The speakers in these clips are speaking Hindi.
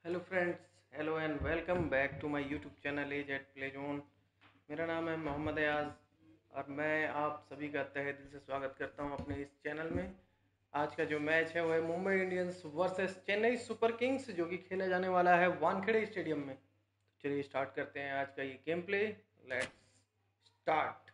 Hello friends, hello and welcome back to my YouTube channel edge eight play zone. मेरा नाम है मोहम्मद अयाज और मैं आप सभी का तहे दिल से स्वागत करता हूं अपने इस चैनल में। आज का जो मैच है वो है Mumbai Indians versus Chennai super kings, जो कि खेला जाने वाला है वानखेड़े स्टेडियम में। तो चलिए स्टार्ट करते हैं आज का ये game play. Let's start.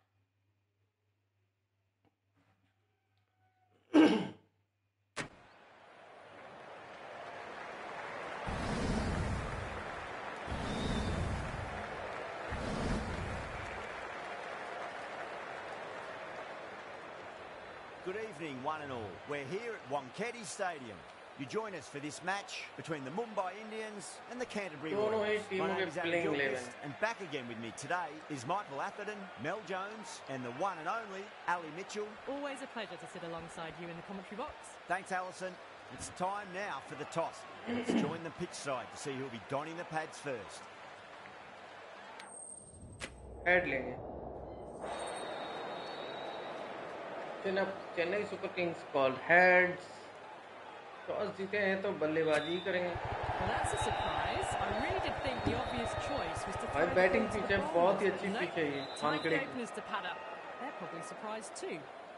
Good evening, one and all. We're here at Wankhede Stadium. You join us for this match between the Mumbai Indians and the Canterbury Royals. My name is Aaron Gilchrist, and back again with me today is Michael Atherton, Mel Jones, and the one and only Ali Mitchell. Always a pleasure to sit alongside you in the commentary box. Thanks, Alison. It's time now for the toss. Let's join the pitch side to see who'll be donning the pads first. Head लेंगे। Chennai super kings call heads. Toss जीते हैं तो बल्लेबाजी करेंगे। Well, that's a surprise. I really did think the obvious choice was to भाई throw batting the ball to pitch है, the बहुत ही bowlers. अच्छी No, पिच है ये time for वानखेड़े the की। openers to pad up. They're probably surprised too.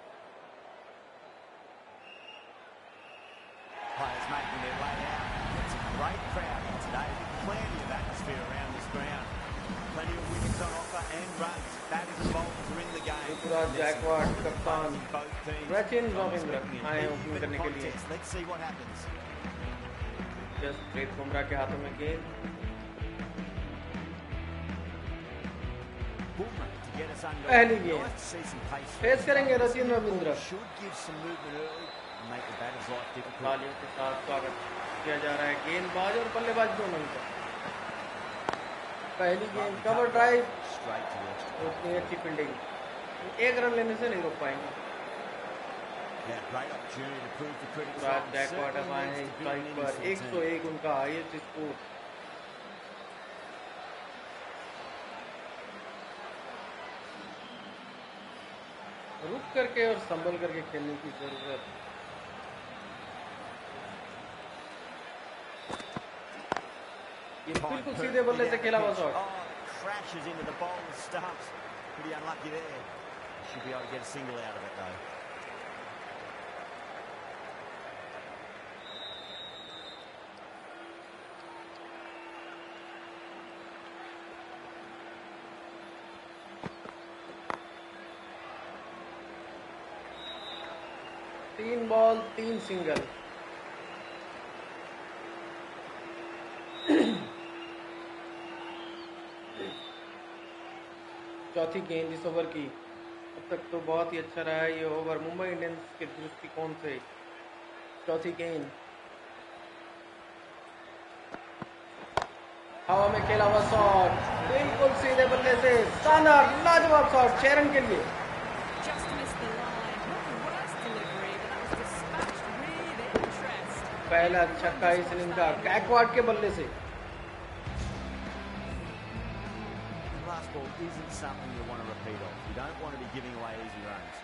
Players making their way out. It's a great crowd here today. Plenty of atmosphere around this ground. Plenty of wickets on offer and runs. Batters and bowlers are in the game. Rituraj Gaekwad कप्तान, Both teams. सचिन रविंद्र आए हैं ओपनिंग करने के लिए। Let's see what happens. Jasprit Bumrah के हाथों में गेंद। Bumrah to get us under. पहली गेंद Nice to see some pace. Face करेंगे Sachin Ravindra. Should give some movement early and make the batter's life difficult. तालियों के साथ स्वागत किया जा रहा है गेंदबाज और बल्लेबाज दोनों का। पहली गेंद cover drive, Straight to West. उतनी अच्छी फील्डिंग। एक रन लेने से नहीं रोक पाएंगे। Yeah, great opportunity to prove the critics Rituraj wrong. Gaekwad Certainly आए हैं needs to be strike an पर। innings for the team. 101 उनका हाईएस्ट स्कोर। रुक करके और संभल करके खेलने की जरूरत। ये बिल्कुल सीधे बल्ले से खेला हुआ shot. Oh, crashes into the bowler's stumps. Pretty unlucky there. Should be able to get a single out of it though. तीन बॉल 3 सिंगल। चौथी गेंद इस ओवर की। अब तक तो बहुत ही अच्छा रहा है ये ओवर मुंबई इंडियंस के दृष्टिकोण से। चौथी गेंद हवा में खेला हुआ शॉट, बिल्कुल सीधे बल्ले से शानदार लाजवाब शॉट चेरन के लिए। Just missed the line. Not the worst delivery, but that was dispatched with interest. पहला छक्का इस इनिंग का गायकवाड़ के बल्ले से। The last ball isn't something you want to repeat of. You don't want to be giving away easy runs.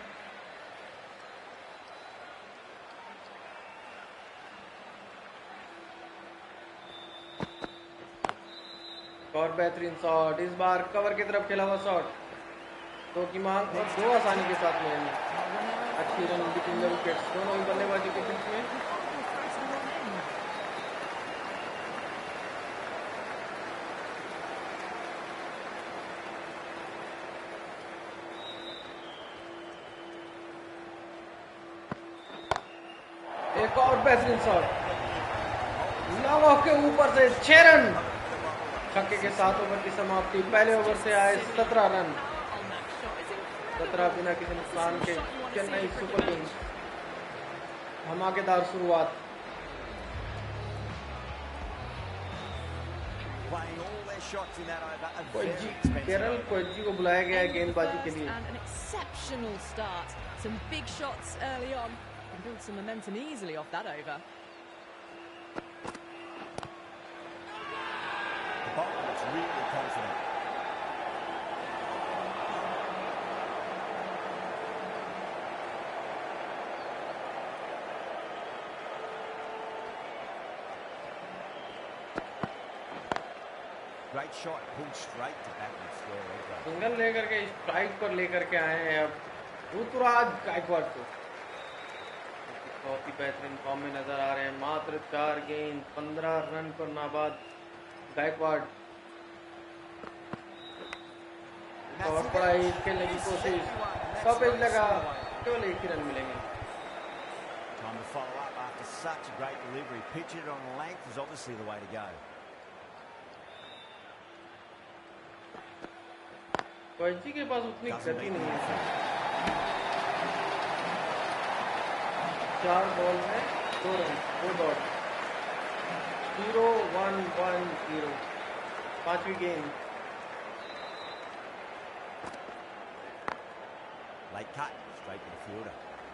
और बेहतरीन शॉट, इस बार कवर की तरफ खेला हुआ शॉट। दो की मांग और दो आसानी के साथ मिलेंगे। अच्छी रन बिटवीन द विकेट्स दोनों ही बल्लेबाजी के बीच में। Throw some more in. एक और बेहतरीन शॉट, लॉन्ग ऑफ के ऊपर से 6 रन। छक्के के साथ ओवर की समाप्ति। पहले ओवर से आए 17 run. Power on that shot. It's incredible. 17 बिना किसी नुकसान के चेन्नई सुपर किंग्स धमाकेदार शुरुआत। Playing all their shots in that over. A very कोएजी, expensive Kerala over. कोएजी को बुलाया गया है End of the गेंदबाजी के first लिए। and an exceptional start. Some big shots early on. Can build some momentum easily off that over. The bowler looks really confident. Great shot, pulled straight to backward square leg. Single लेकर के स्ट्राइक पर लेकर के आए हैं अब ऋतुराज गायकवाड़ को। बहुत ही बेहतरीन फॉर्म में नजर आ रहे हैं। मात्र 4 गेंद 15 रन पर नाबाद गायकवाड़। और बड़ा ही खेलने की कोशिश, स्टॉपेज लगा, केवल 1 ही रन मिलेंगे। Time to follow up after such a great delivery. Pitch it on length is obviously the way to go. Coetzee के पास उतनी गति नहीं है। 4 बॉल में 2 रन 2 डॉट 0-1-1-0 5वीं गेंद। Late cut, straight to the fielder.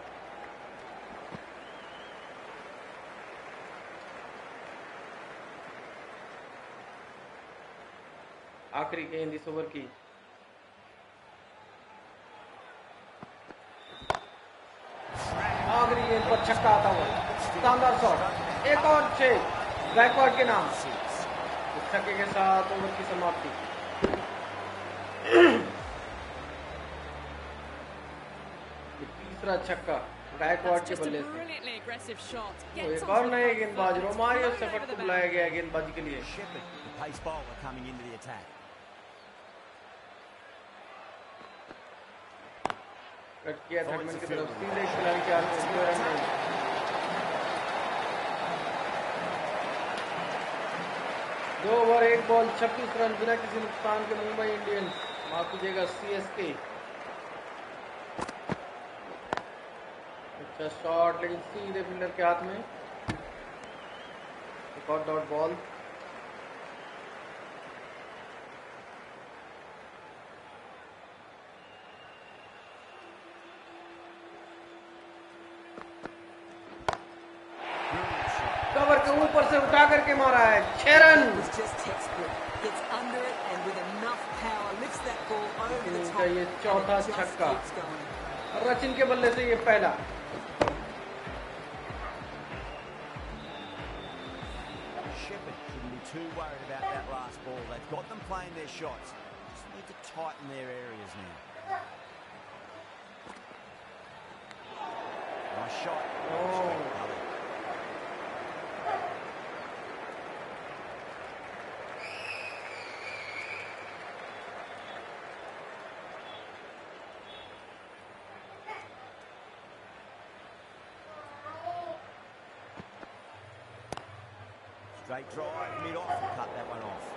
आखिरी गेंद इस ओवर की। आखिरी गेंद पर छक्का आता हुआ, शानदार शॉट, एक और 6 गायकवाड़ के नाम। इस छक्के के साथ ओवर की समाप्ति। तीसरा छक्का गायकवाड़ के बल्ले से। एक और नए गेंदबाज रोमारियो शेफर्ड को बुलाया गया गेंदबाजी के लिए। Pace bowler coming into the attack. Cut किया थर्डमैन की तरफ, सीधे खिलाड़ी के हाथ में 2 रन नहीं। 2 ओवर 1 बॉल 26 रन बिना किसी नुकसान के मुंबई इंडियंस, माफ कीजिएगा सीएसके। अच्छा शॉट, लेकिन सीधे फील्डर के हाथ में। एक और डॉट बॉल। कवर के ऊपर से उठा करके मारा है, 6 रन। इनका ये चौथा छक्का, रचिन के बल्ले से ये पहला। Shepherd shouldn't be too worried about that last ball. They've got them playing their shots. Just need to tighten their areas now. Nice shot. Oh. Straight drive, mid-off, and cut that one off.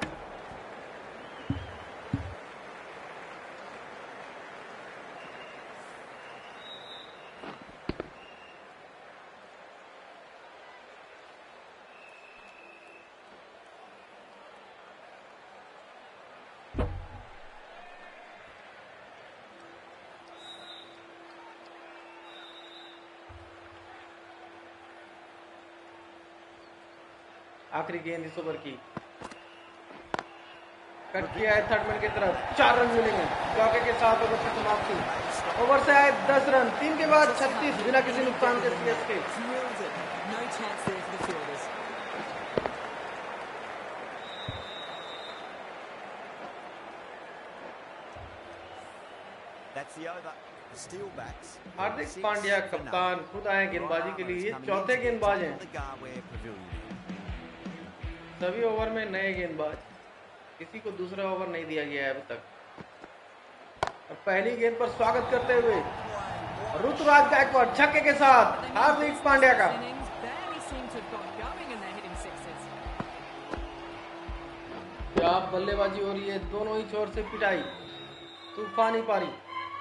आखिरी गेंद इस ओवर की। कट किया है थर्डमैन की तरफ, 4 रन मिलेंगे। चौके के साथ ओवर की समाप्ति। ओवर से आए 10 रन, 3 के बाद 36 बिना किसी नुकसान के सीएसके। हार्दिक पांड्या कप्तान खुद आए गेंदबाजी के लिए। चौथे गेंदबाज हैं। सभी ओवर में नए गेंदबाज, किसी को दूसरा ओवर नहीं दिया गया है अभी तक। और पहली गेंद पर स्वागत करते हुए ऋतुराज गायकवाड़ छक्के के साथ हार्दिक पांड्या का। क्या बल्लेबाजी हो रही है, दोनों ही छोर से पिटाई, तूफानी पारी।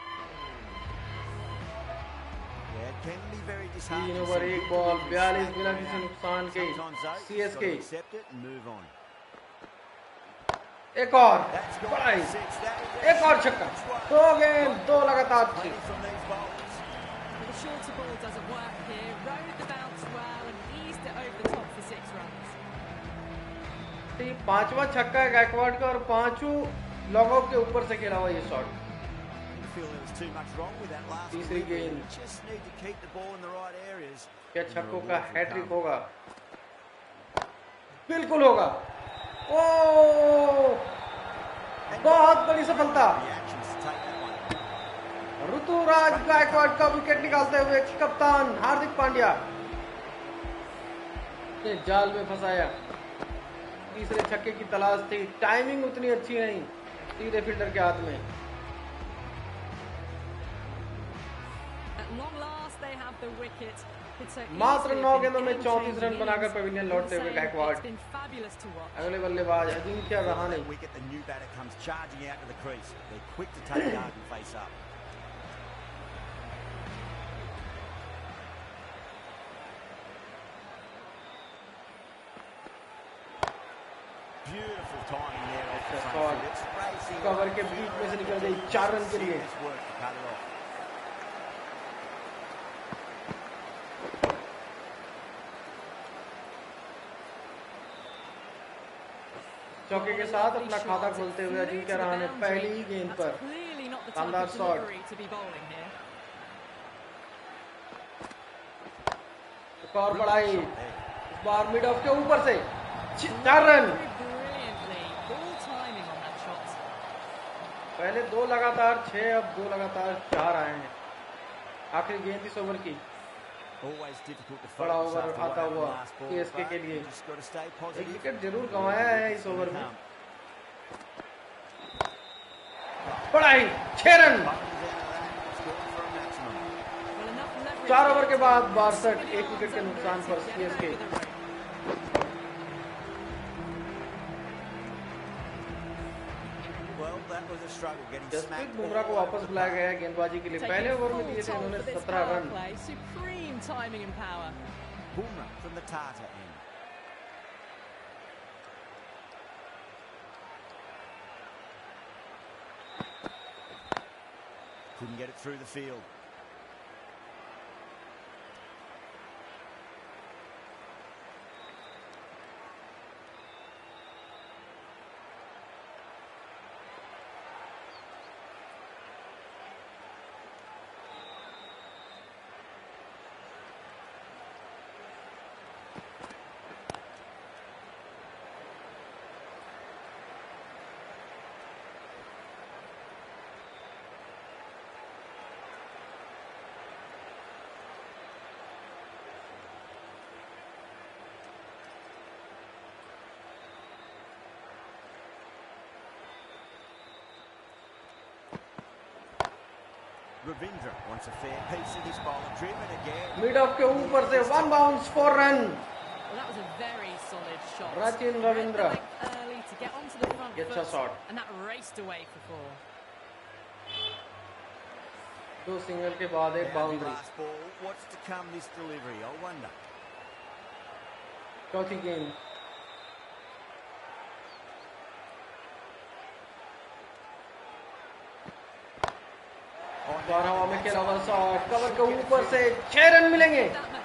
3 ओवर 1 बॉल 42 बिना किसी नुकसान के सीएसके। एक और एक और छक्का, 2 गेंद 2 लगातार 6। पांचवा छक्का है गायकवाड़ का और 5 लॉग आउट के ऊपर से खेला हुआ ये शॉट। तीसरी गेंद, क्या छक्कों का हैट्रिक होगा? बिल्कुल होगा। ओह बहुत बड़ी सफलता। ऋतुराज गायकवाड़ का विकेट निकालते हुए कप्तान हार्दिक पांड्या ने जाल में फंसाया। तीसरे छक्के की तलाश थी, टाइमिंग उतनी अच्छी नहीं, सीधे फील्डर के हाथ में। मात्र 9 गेंदों में 34 रन बनाकर पवेलियन लौटते हुए गायकवाड़। अगले बल्लेबाज अजिंक्य रहाणे। कवर के बीच में से निकल गई 4 रन के लिए। चौके के साथ अपना खाता खोलते हुए अजिंक्य रहाणे पहली ही गेंद पर शानदार शॉट। और बढ़ाई, इस बार मिड ऑफ के ऊपर से 4 रन। पहले 2 लगातार 6, अब 2 लगातार 4 आए हैं। आखिरी गेंद इस ओवर की। बड़ा ओवर आता हुआ सीएसके के लिए। एक विकेट जरूर गंवाया है इस ओवर में। बढ़ाई 6 रन। 4 ओवर के बाद 62, 1 विकेट के नुकसान पर सीएसके। जसप्रीत बुमराह को वापस बुलाया गया है गेंदबाजी के लिए। पहले ओवर में दिए थे इन्होंने 17 run. Couldn't get it through the field. Ravindra wants a fair piece of this bowler, driven again. Mid off के ऊपर से 1 bounce 4 run. Well, that was a very solid shot. Rachin Ravindra early to get onto the front gets a foot, shot. and that raced away for 4. 2 single के बाद एक boundary. What's to come this delivery? I wonder. चौथी गेंद। हवा में खेला हुआ शॉट, कवर के ऊपर से 6 रन मिलेंगे।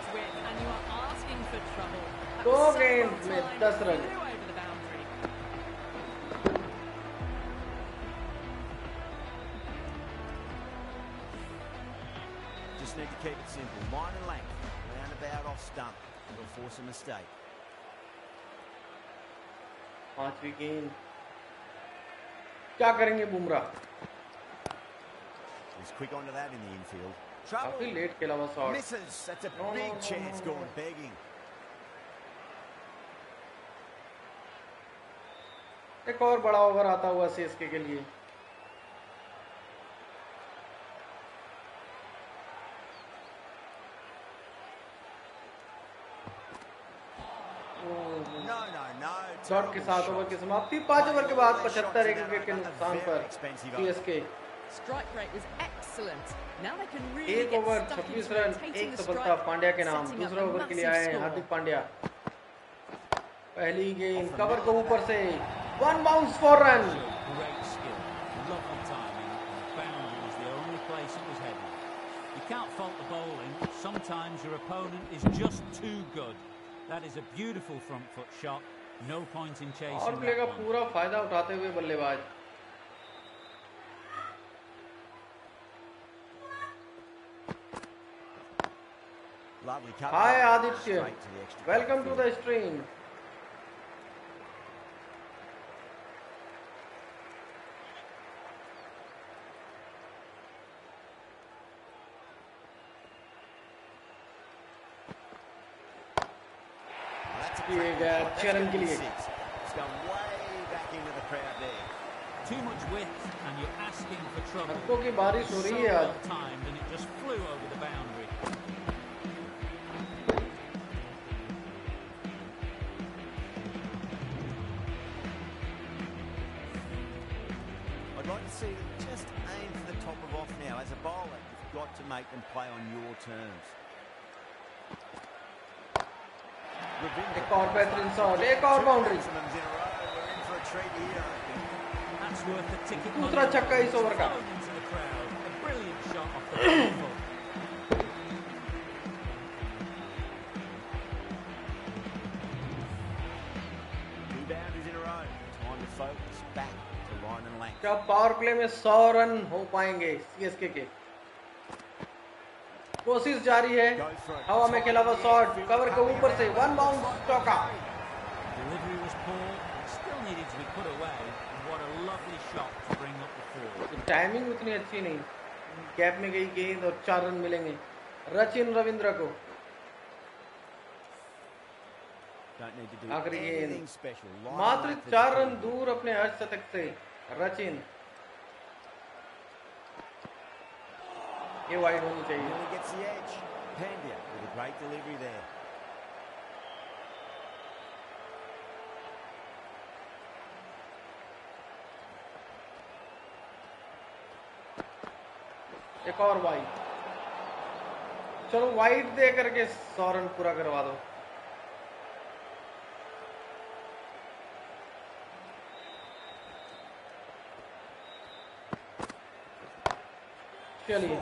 2 गेंद में 10 run. Just need to keep it simple. Line and length, roundabout off stump. It'll force a mistake. 5वीं गेंद। क्या करेंगे Bumrah? He's quick onto that in the infield. काफी लेट खेला हुआ shot. Misses. That's a big chance gone begging. एक और बड़ा ओवर आता हुआ सीएसके के लिए। शॉट के साथ ओवर की समाप्ति। 5 ओवर के बाद 75, 1 विकेट के नुकसान पर सीएसके। एक ओवर 26 रन, 1 सफलता पांड्या के नाम। दूसरा ओवर के लिए आए हैं हार्दिक पांड्या। पहली गेंद कवर के ऊपर से 1 bounce 4 run. You can't fault the bowling. Sometimes your opponent is just too good. That is a beautiful front foot shot. No point in chasing. और प्ले का पूरा फायदा उठाते हुए बल्लेबाज। Hi Aditya, welcome to the stream. ये गया चरण के लिए। Too much width and you're asking for trouble. हक्कों की बारिश हो रही है आज। So well timed and it just flew over the boundary. I'd like to see them just aim for the top of off now. As a bowler, you've got to make them play on your terms. एक और बेहतरीन शॉट, एक और boundary. That's worth the ticket. दूसरा छक्का इस ओवर का। Into the crowd. A brilliant shot off the front foot. Two boundaries in a row. Time to focus back to line and length. क्या पावर प्ले में 100 रन हो पाएंगे सीएसके के? कोशिश जारी है। हवा में खेला हुआ शॉट, कवर के ऊपर से वन बाउंस चौका। Delivery was poor, but still needed to be put away. And what a lovely shot to bring up the four. Timing उतनी अच्छी नहीं, गैप में गई गेंद और 4 रन मिलेंगे रचिन रविंद्र को। आखिरी गेंद मात्र 4 रन दूर अपने अर्धशतक से रचिन। ये वाइड होनी चाहिए। एक और वाइड, चलो वाइड दे करके 100 रन पूरा करवा दो। चलिए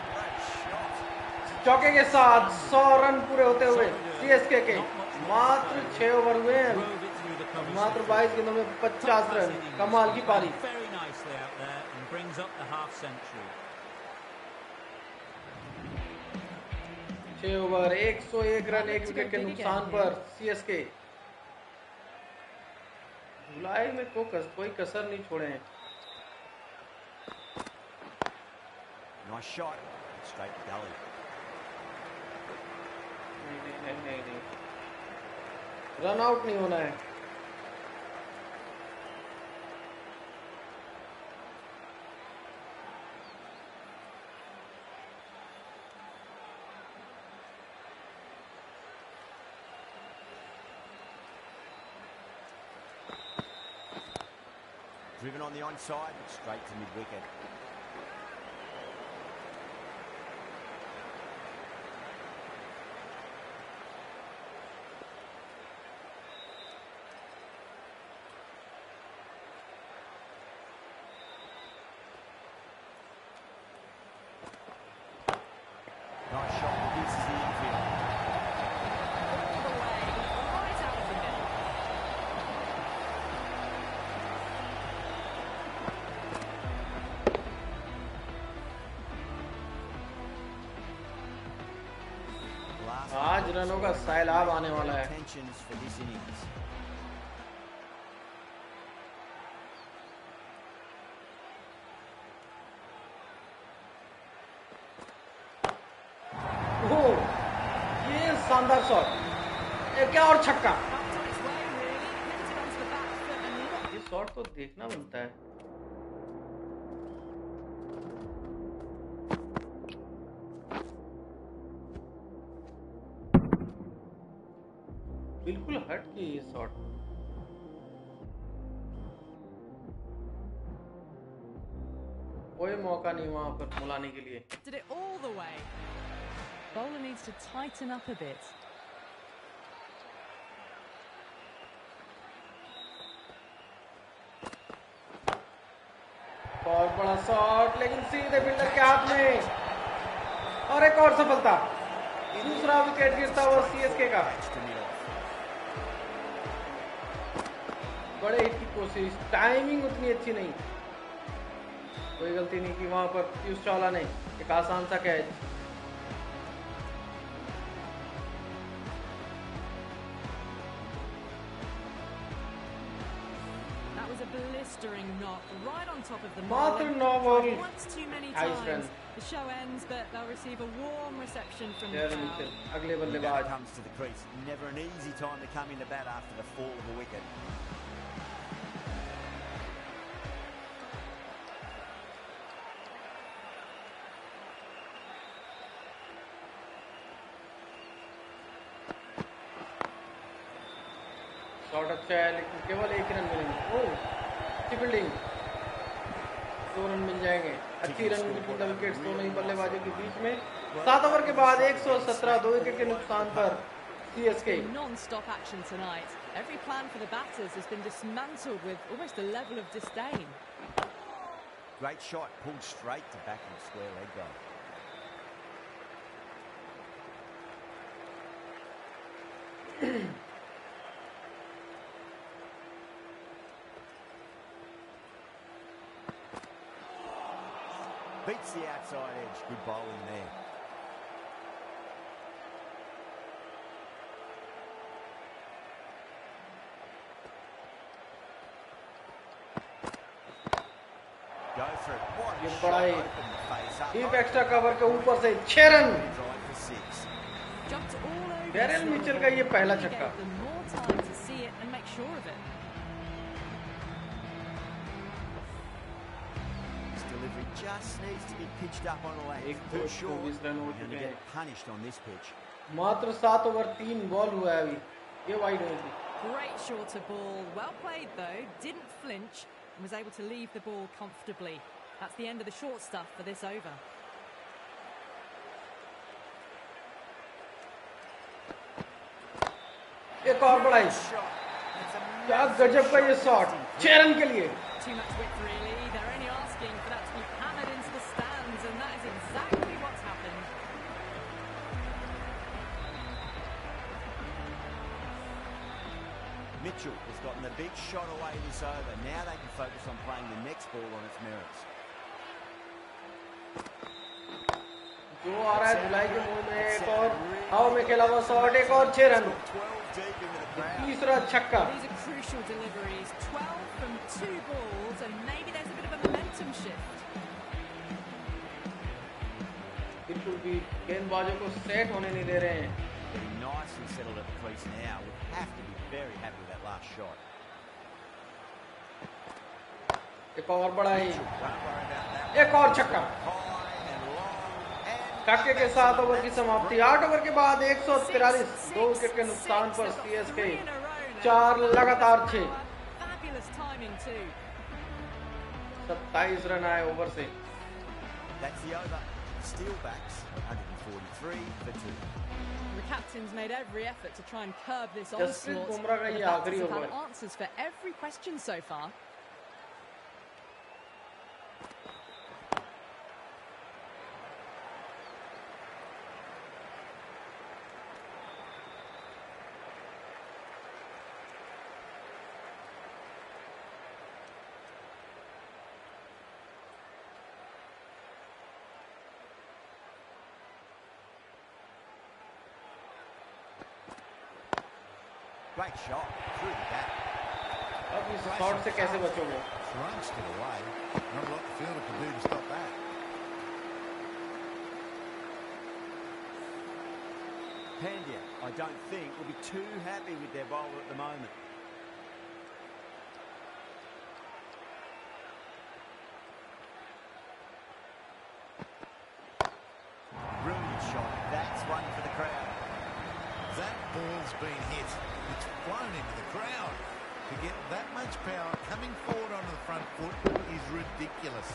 चौके के साथ 100 रन पूरे होते हुए सीएसके के मात्र 6 ओवर हुए हैं, मात्र 22 गेंदों में 50 रन। कमाल की पारी। Very nicely out there and brings up the half century. 6 over 101 run, 1 wicket के नुकसान पर सीएसके जुलाई में कोई कसर नहीं छोड़े हैं। Nice shot, straight to gully. नहीं, रन आउट नहीं होना है। Driven on the onside, straight to mid-wicket. Nice shot, reduces the infield. All the way, right out of the middle. आज रनों का सैलाब आने वाला है। Tensions for this innings. ओह, ये शानदार शॉट, क्या और छक्का। Back on its way, really. Pinned it onto the back foot and not ये शॉट तो देखना बनता है। बिल्कुल हट के ये शॉट। कोई मौका नहीं वहां पर मुलाने के लिए। did it all the way. Bowler needs to tighten up a bit. बहुत बड़ा शॉट, लेकिन सीधे फील्डर के हाथ में और एक और सफलता। दूसरा विकेट गिरता हुआ सीएसके का। बड़े हिट की कोशिश, टाइमिंग उतनी अच्छी नहीं। कोई गलती नहीं की वहां पर पीयूष चावला ने, एक आसान सा catch. That was a blistering knock right on top of the मात्र mark. 9 ball Once too many 28 run. times. The show ends, but they'll receive a warm reception from the crowd. अगले बल्लेबाज comes to the crease. Never an easy time to come into bat after the fall of a wicket. Shot अच्छा है लेकिन केवल 1 रन मिलेंगे। ओह, अच्छी फील्डिंग, 2 रन मिल जाएंगे। अच्छी रन बिटवीन द विकेट्स दोनों ही बल्लेबाजों के बीच में। 7 ओवर के बाद 117, 2 विकेट के नुकसान पर CSK। Non-stop action tonight. Every plan for the batters has been dismantled with almost a level of disdain. Great shot, pulled straight to back and square leg goal. Beats the outside edge. Good bowling there. Go for it. What ये a बड़ा shot. ही Open the face up. Deep extra cover के ऊपर से 6 run. Drive for 6. Jumped all over Daryl the Mitchell scoreboard. का ये पहला He छक्का। gave them more time to see it and make sure of it. His delivery just needs to be pitched up on a leg. एक Too दो short. 24 रन हो Going to चुके get हैं। punished on this pitch. मात्र 7 ओवर 3 बॉल हुआ है अभी। ये वाइड हुई थी। Great shorter ball. Well played though. Didn't flinch and was able to leave the ball comfortably. That's the end of the short stuff for this over. एक और बड़ा ही। क्या गजब का ये शॉट, 6 रन के लिए। Too much width really. They're only asking for that to be hammered into the stands, and that is exactly what's happened. Mitchell has gotten the big shot away this over. Now they can focus on playing the next ball on its merits. जो आ रहा है धुलाई के मुंह में, एक और हवा में खेला हुआ शॉट, एक और 6 run. 12 deep into the crowd. तीसरा छक्का। These are crucial deliveries. 12 from 2 balls, and maybe there's a bit of a momentum shift. बिल्कुल भी गेंदबाजों को सेट होने नहीं दे रहे हैं। Getting nice and settled at the crease now. Would have to be very happy with that last shot. एक और बड़ा ही, Don't worry about that. एक और छक्का। High and long and छक्के के 7 ओवर की समाप्ति। 8 ओवर के बाद 143, 2 विकेट के नुकसान पर CSK। 4 लगातार 6। Fabulous timing too. 27 रन आए ओवर से। that's the over. Steelbacks 143 for 2. The captain's made every effort to try and curb this Jasprit onslaught. Bumrah का but ये the आखिरी batters have over. had answers for every question so far. Great shot through the gap. अब इस शॉट से कैसे बचोगे? Crunched it away. Not a lot the fielder could do to stop that. Pandya, I don't think, will be too happy with their bowler at the moment. Brilliant shot. That's one for the crowd. That ball's been hit. It's flown into the crowd. To get that much power coming forward onto the front foot is ridiculous.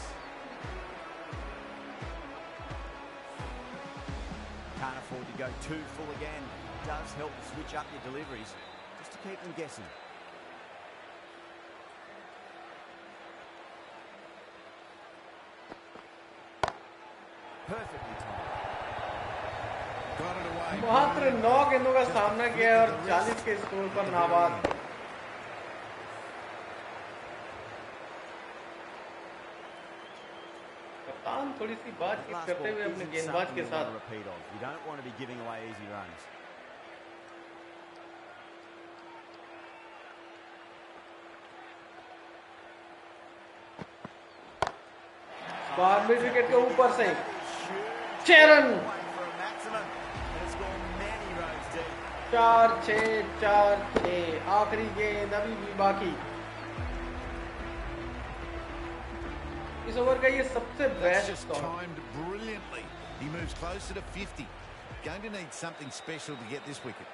Can't afford to go too full again. Does help to switch up your deliveries, just to keep them guessing. Perfectly timed. Got it away. मात्र 9 गेंदों का सामना किया और 40 के स्कोर पर नाबाद। कप्तान थोड़ी सी बातचीत Last करते ball हुए अपने isn't गेंदबाज something के you want साथ। to repeat of. You don't want to be giving away easy runs. बाहर मिड विकेट के ऊपर से 6 रन, 4-6, 4-6, आखिरी गेंद अभी भी बाकी। इस ओवर का ये सबसे best timed brilliantly. He moves closer to 50. Going to need something special to get this wicket.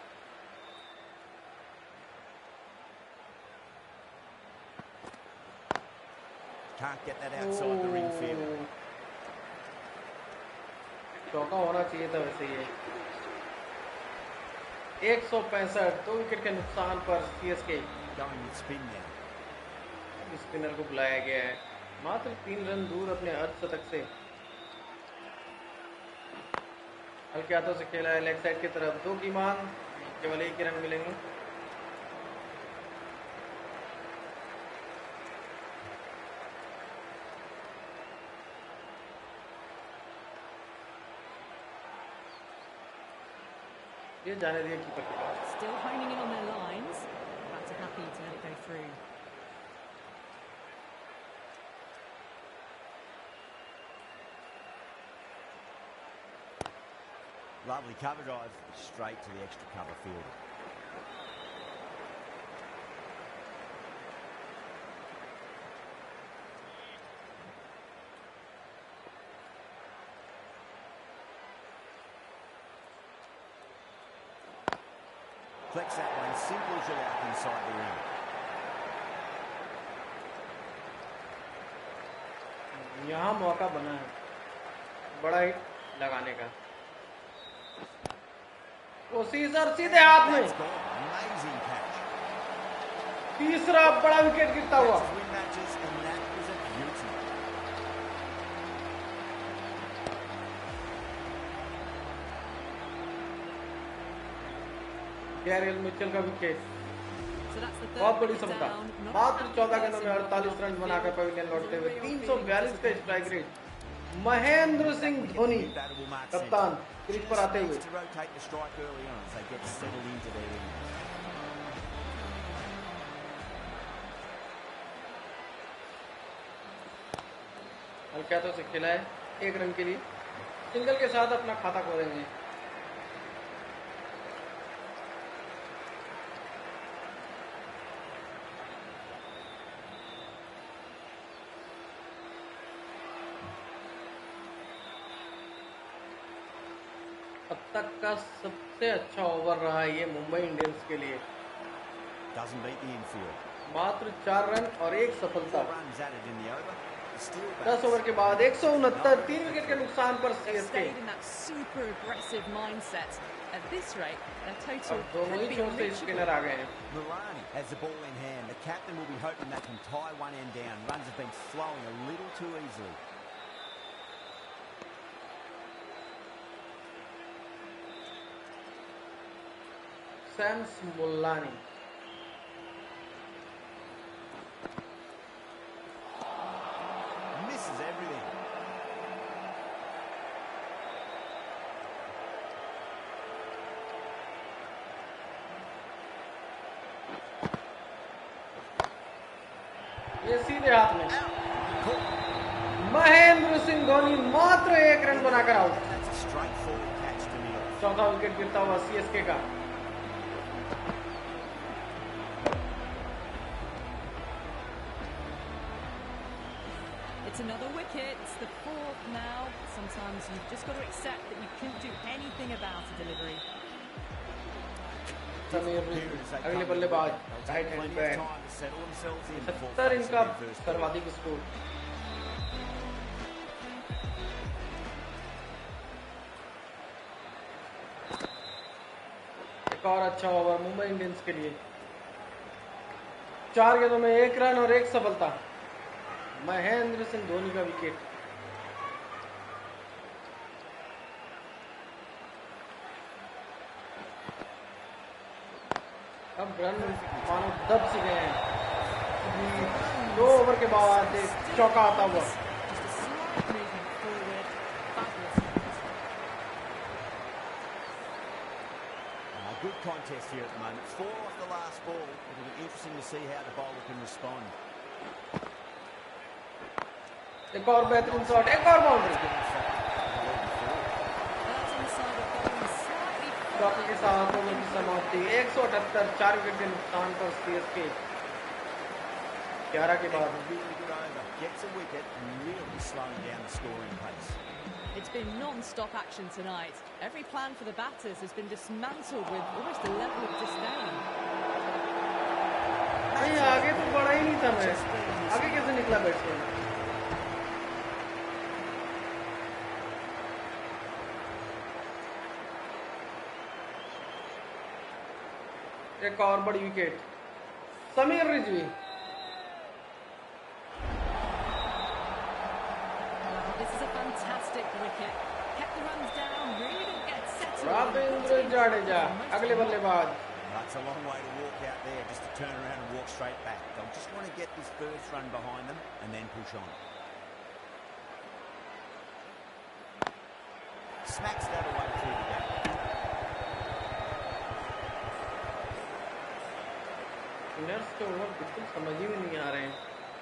Can't get that outside the ring field. चौका होना चाहिए था वैसे ये। 165, 2 विकेट के नुकसान पर सीएसके। स्पिनर को बुलाया गया है, मात्र 3 रन दूर अपने अर्धशतक से। हल्के हाथों से खेला है लेग साइड की तरफ, 2 की मांग, केवल 1 ही रन मिलेंगे। ये जाने दिया कीपर के पास। Still honing in on their lines. Perhaps are happy to let it go through. Lovely cover drive straight to the extra cover field. Flex that one, simple as you like inside the ring. यहाँ मौका बना है बड़ा हिट लगाने का। कोशिश और सीधे हाथ में, तीसरा बड़ा विकेट गिरता हुआ। गैरियल मिचेल का विकेट, बहुत बड़ी सफलता। मात्र 14 गेंदों में 48 रन बनाकर पवेलियन लौटते हुए 342 का स्ट्राइक रेट। महेंद्र सिंह धोनी कप्तान क्रीज पर आते हुए। हल्के हाथों से खेला है 1 रन के लिए, सिंगल के साथ अपना खाता खोलेंगे। अब तक का सबसे अच्छा ओवर रहा है ये मुंबई इंडियंस के लिए। मात्र 4 रन और 1 सफलता। 10 ओवर के बाद 169, 3 विकेट के नुकसान पर सीएसके। दोनों ही छोर से स्पिनर आ गए हैं। Milani has the ball in hand. The captain will be hoping they can tie one end down. Runs have been flowing a little too easily. Shams Mulani misses everything. ये सीधे हाथ में। महेंद्र सिंह धोनी मात्र 1 रन बनाकर आउट। चौथा विकेट गिरता हुआ सीएसके का। It's another wicket. It's the 4th now. Sometimes you've just got to accept that you couldn't do anything about a delivery. अगले बल्लेबाज राइट हैंड बैट, 70 इनका सर्वाधिक स्कोर। एक और अच्छा ओवर मुंबई इंडियंस के लिए। 4 गेंदों में 1 रन और 1 सफलता। महेंद्र सिंह धोनी का विकेट। अब रन मानो दब से गए हैं। 2 ओवर के बाद एक चौका आता हुआ। Good contest here at the moment. 4 off the last ball. It'll be interesting to see how the bowler can respond. एक और बेहतरीन शॉट, एक और बाउंड्री। चौके के साथ ओवर की समाप्ति 178 4 विकेट के नुकसान पर सीएसके 11 के बाद। It's been non-stop action tonight. Every plan for the batters has been dismantled with almost a level of disdain. नहीं आगे तो बढ़ा ही नहीं था मैं, आगे कैसे निकला बैट्समैन? एक और बड़ी wicket Sameer Rizvi. This is a fantastic wicket. Kept the runs down, really didn't get settled. Ravindra Jadeja अगले बल्लेबाज। That's a long way to walk out there just to turn around and walk straight back. They'll just want to get this first run behind them and then push on. Smacks that away through the gap. Spinners के ओवर बिल्कुल समझ ही में नहीं आ रहे हैं।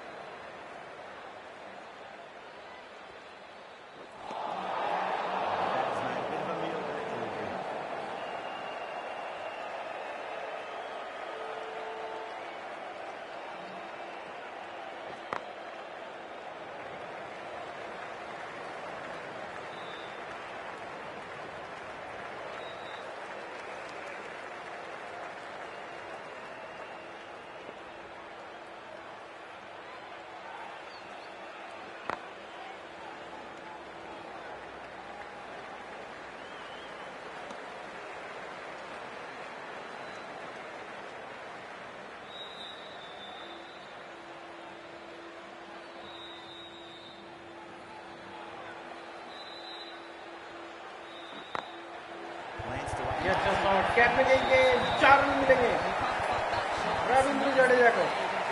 ये अच्छा शॉट, कैच में गई गेंद, 4 रन मिलेंगे रविंद्र जडेजा को।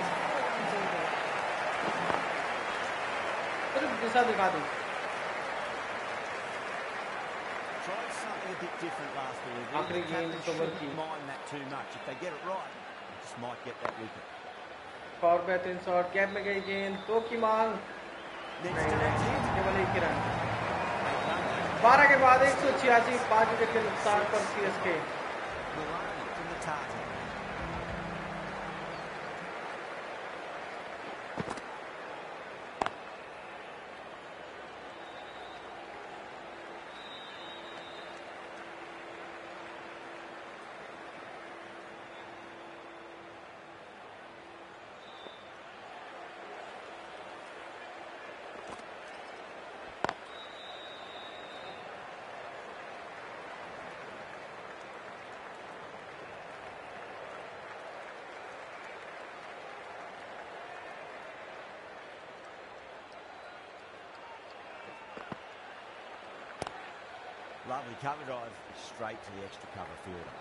सिर्फ दिशा दिखा दी। आखिरी गेंद इस ओवर की। और बेहतरीन शॉट, कैच में गई गेंद, 2 की मांग, केवल 1 ही रन। 12 के बाद 186 5 विकेट के नुकसान पर CSK. Lovely cover drive straight to the extra cover fielder.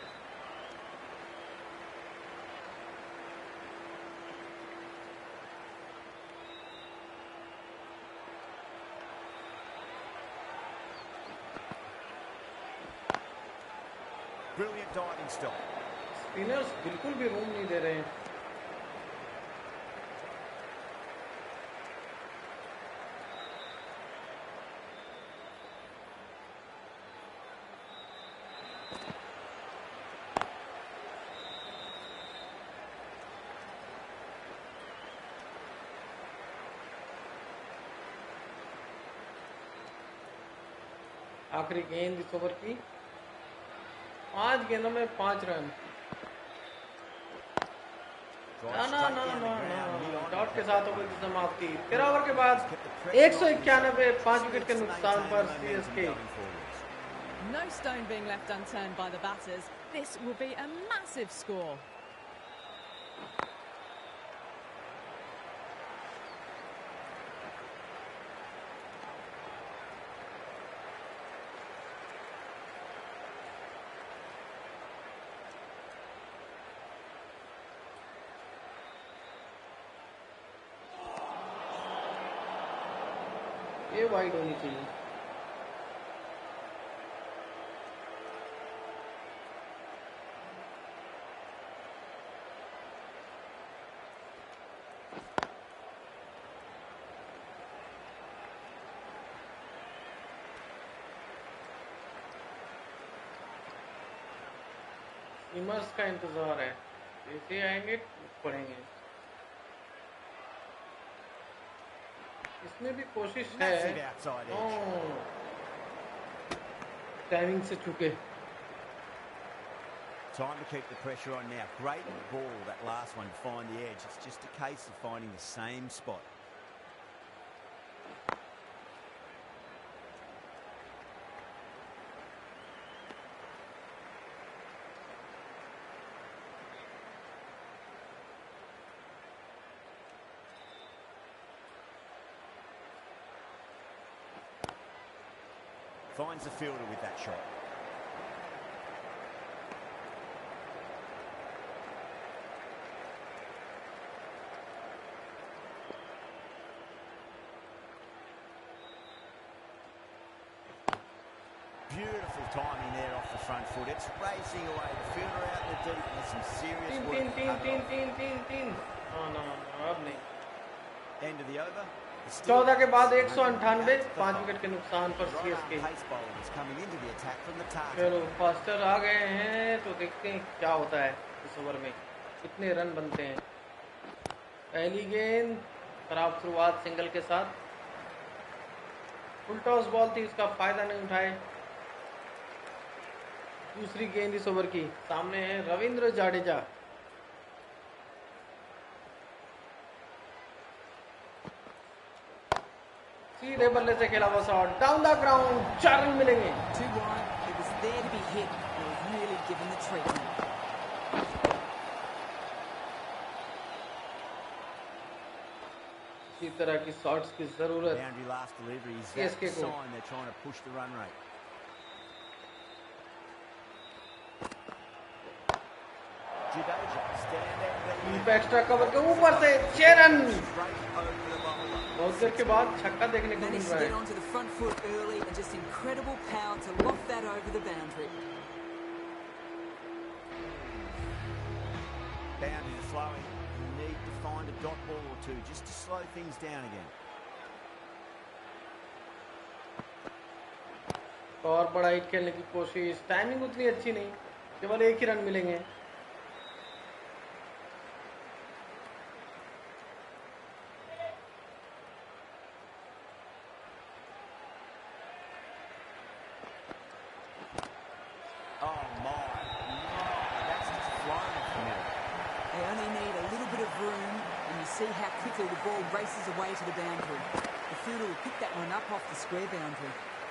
Brilliant diving stop. Spinners बिल्कुल भी रूम नहीं दे रहे हैं। आखिरी गेंद इस ओवर की, 5 गेंदों में 5 रन। डॉट के साथ ओवर की समाप्ति। 13 ओवर के बाद 191 5 विकेट के नुकसान पर CSK. No stone being left unturned by the batters. This will be a massive score. ये वाइड होनी चाहिए। स्टीमर्स का इंतजार है, जैसे आएंगे पढ़ेंगे। इसमें भी कोशिश है, टाइमिंग से चुके। Time to keep the pressure on now. Great ball, that last one, to find the edge. It's just a case of finding the same spot. Finds the fielder with that shot. Beautiful timing there off the front foot. It's racing away. The fielder out in the deep. There's some serious work. तीन। No, अब नहीं। End of the over. 14 के बाद 198, 5 विकेट के नुकसान पर सीएसके। चलो फास्टर आ गए हैं तो देखते हैं क्या होता है इस ओवर में, कितने रन बनते हैं। पहली गेंद खराब शुरुआत सिंगल के साथ, फुल टॉस बॉल थी, उसका फायदा नहीं उठाए। दूसरी गेंद इस ओवर की, सामने है रविंद्र जाडेजा। सीधे बल्ले से खेला हुआ shot, down the ground, 4 run मिलेंगे। इसी तरह की शॉट्स की जरूरत सीएसके को। एक्स्ट्रा कवर के ऊपर से 6 रन। बहुत देर के बाद छक्का देखने को मिल रहा है। और बड़ा हिट खेलने की कोशिश, टाइमिंग उतनी अच्छी नहीं, केवल 1 ही रन मिलेंगे। Races away to the boundary. The fielder will pick that one up off the square boundary.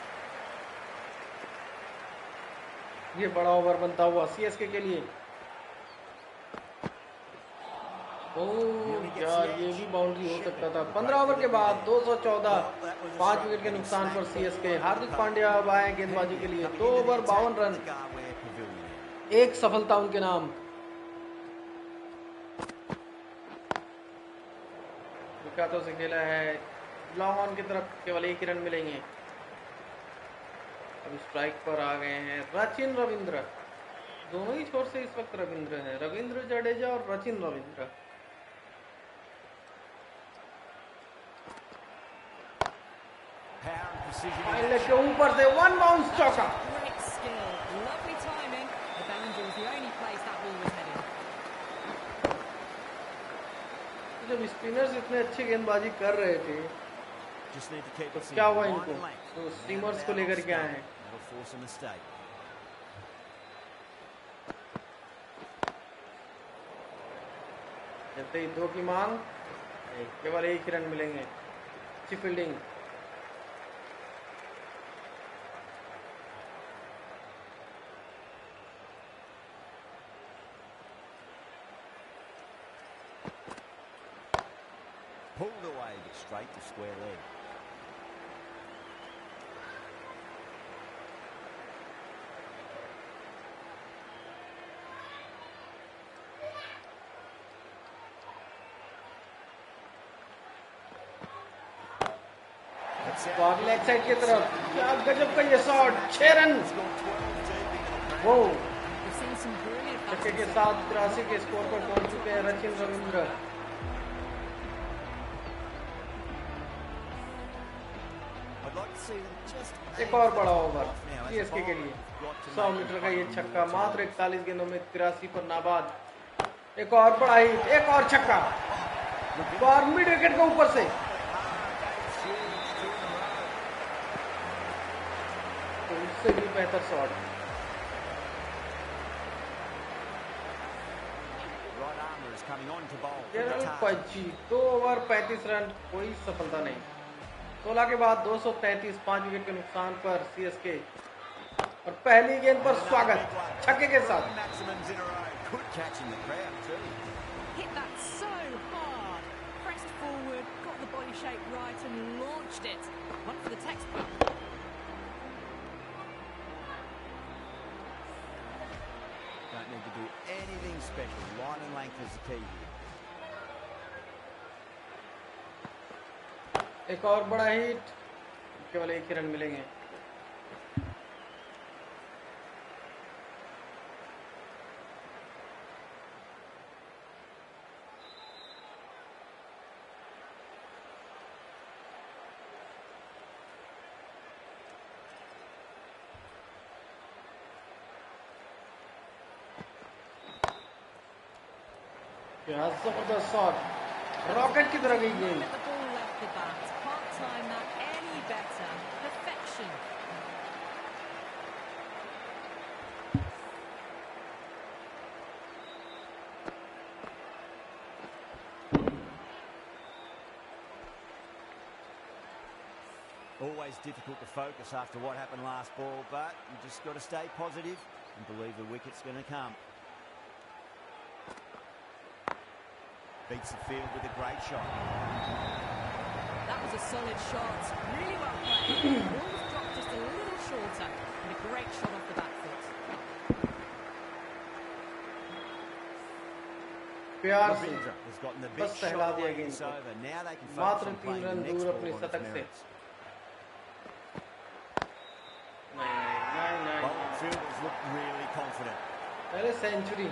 ये बड़ा ओवर बनता हुआ सीएसके के लिए। यार ये भी बाउंड्री हो सकता था। 15 ओवर के बाद 214, 5 विकेट के नुकसान पर सीएसके। हार्दिक पांड्या अब आए गेंदबाजी के लिए। 2 ओवर 52 रन, 1 सफलता उनके नाम। विकेटों से खेला है, लॉन्ग ऑन की तरफ केवल 1 ही रन मिलेंगे। अब स्ट्राइक पर आ गए हैं रचिन रविंद्र। दोनों ही छोर से इस वक्त रविंद्र हैं, रविंद्र जडेजा और रचिन रविंद्र। के ऊपर से 1 बाउंस चौका। जब स्पिनर्स इतने अच्छी गेंदबाजी कर रहे थे तो क्या हुआ इनको, तो स्टीमर्स को लेकर के आए हैं। चलते ही 2 की मांग, केवल 1 ही रन मिलेंगे। अच्छी fielding. Pulled away, but straight to square leg. Leg side की तरफ, क्या गजब का ये शॉट, 6 रन। वो छक्के के साथ 83 के स्कोर पर पहुंच चुके हैं रचिन रविंद्र। एक और बड़ा ओवर सीएसके के लिए 100 मीटर का ये छक्का मात्र 41 गेंदों में 83 पर नाबाद। एक और बड़ा हिट, एक और छक्का और मिड विकेट के ऊपर से। तो इससे भी बेहतर शॉट। केरल पची 2 ओवर 35 रन, कोई सफलता नहीं। 16 के बाद 233, 5 विकेट के नुकसान पर सीएसके। और पहली गेंद पर स्वागत छक्के के साथ। Don't need to do anything special. Line and length is the key here. एक और बड़ा हिट, केवल 1 ही रन मिलेंगे। क्या जबरदस्त शॉट, रॉकेट की तरह गई गेंद। Always difficult to focus after what happened last ball, but you just got to stay positive and believe the wicket's going to come. Beats the field with a great shot. That was a solid shot, really well played. Ball was dropped just a little shorter, and a great shot off the back foot. प्यार से has gotten the बस big सहला shot दिया away. गेंद It's को। over. Now they can focus मात्र on 3 playing the run next दूर ball अपने on its शतक से। merits. नहीं। Bowling fielders look really confident. पहले century.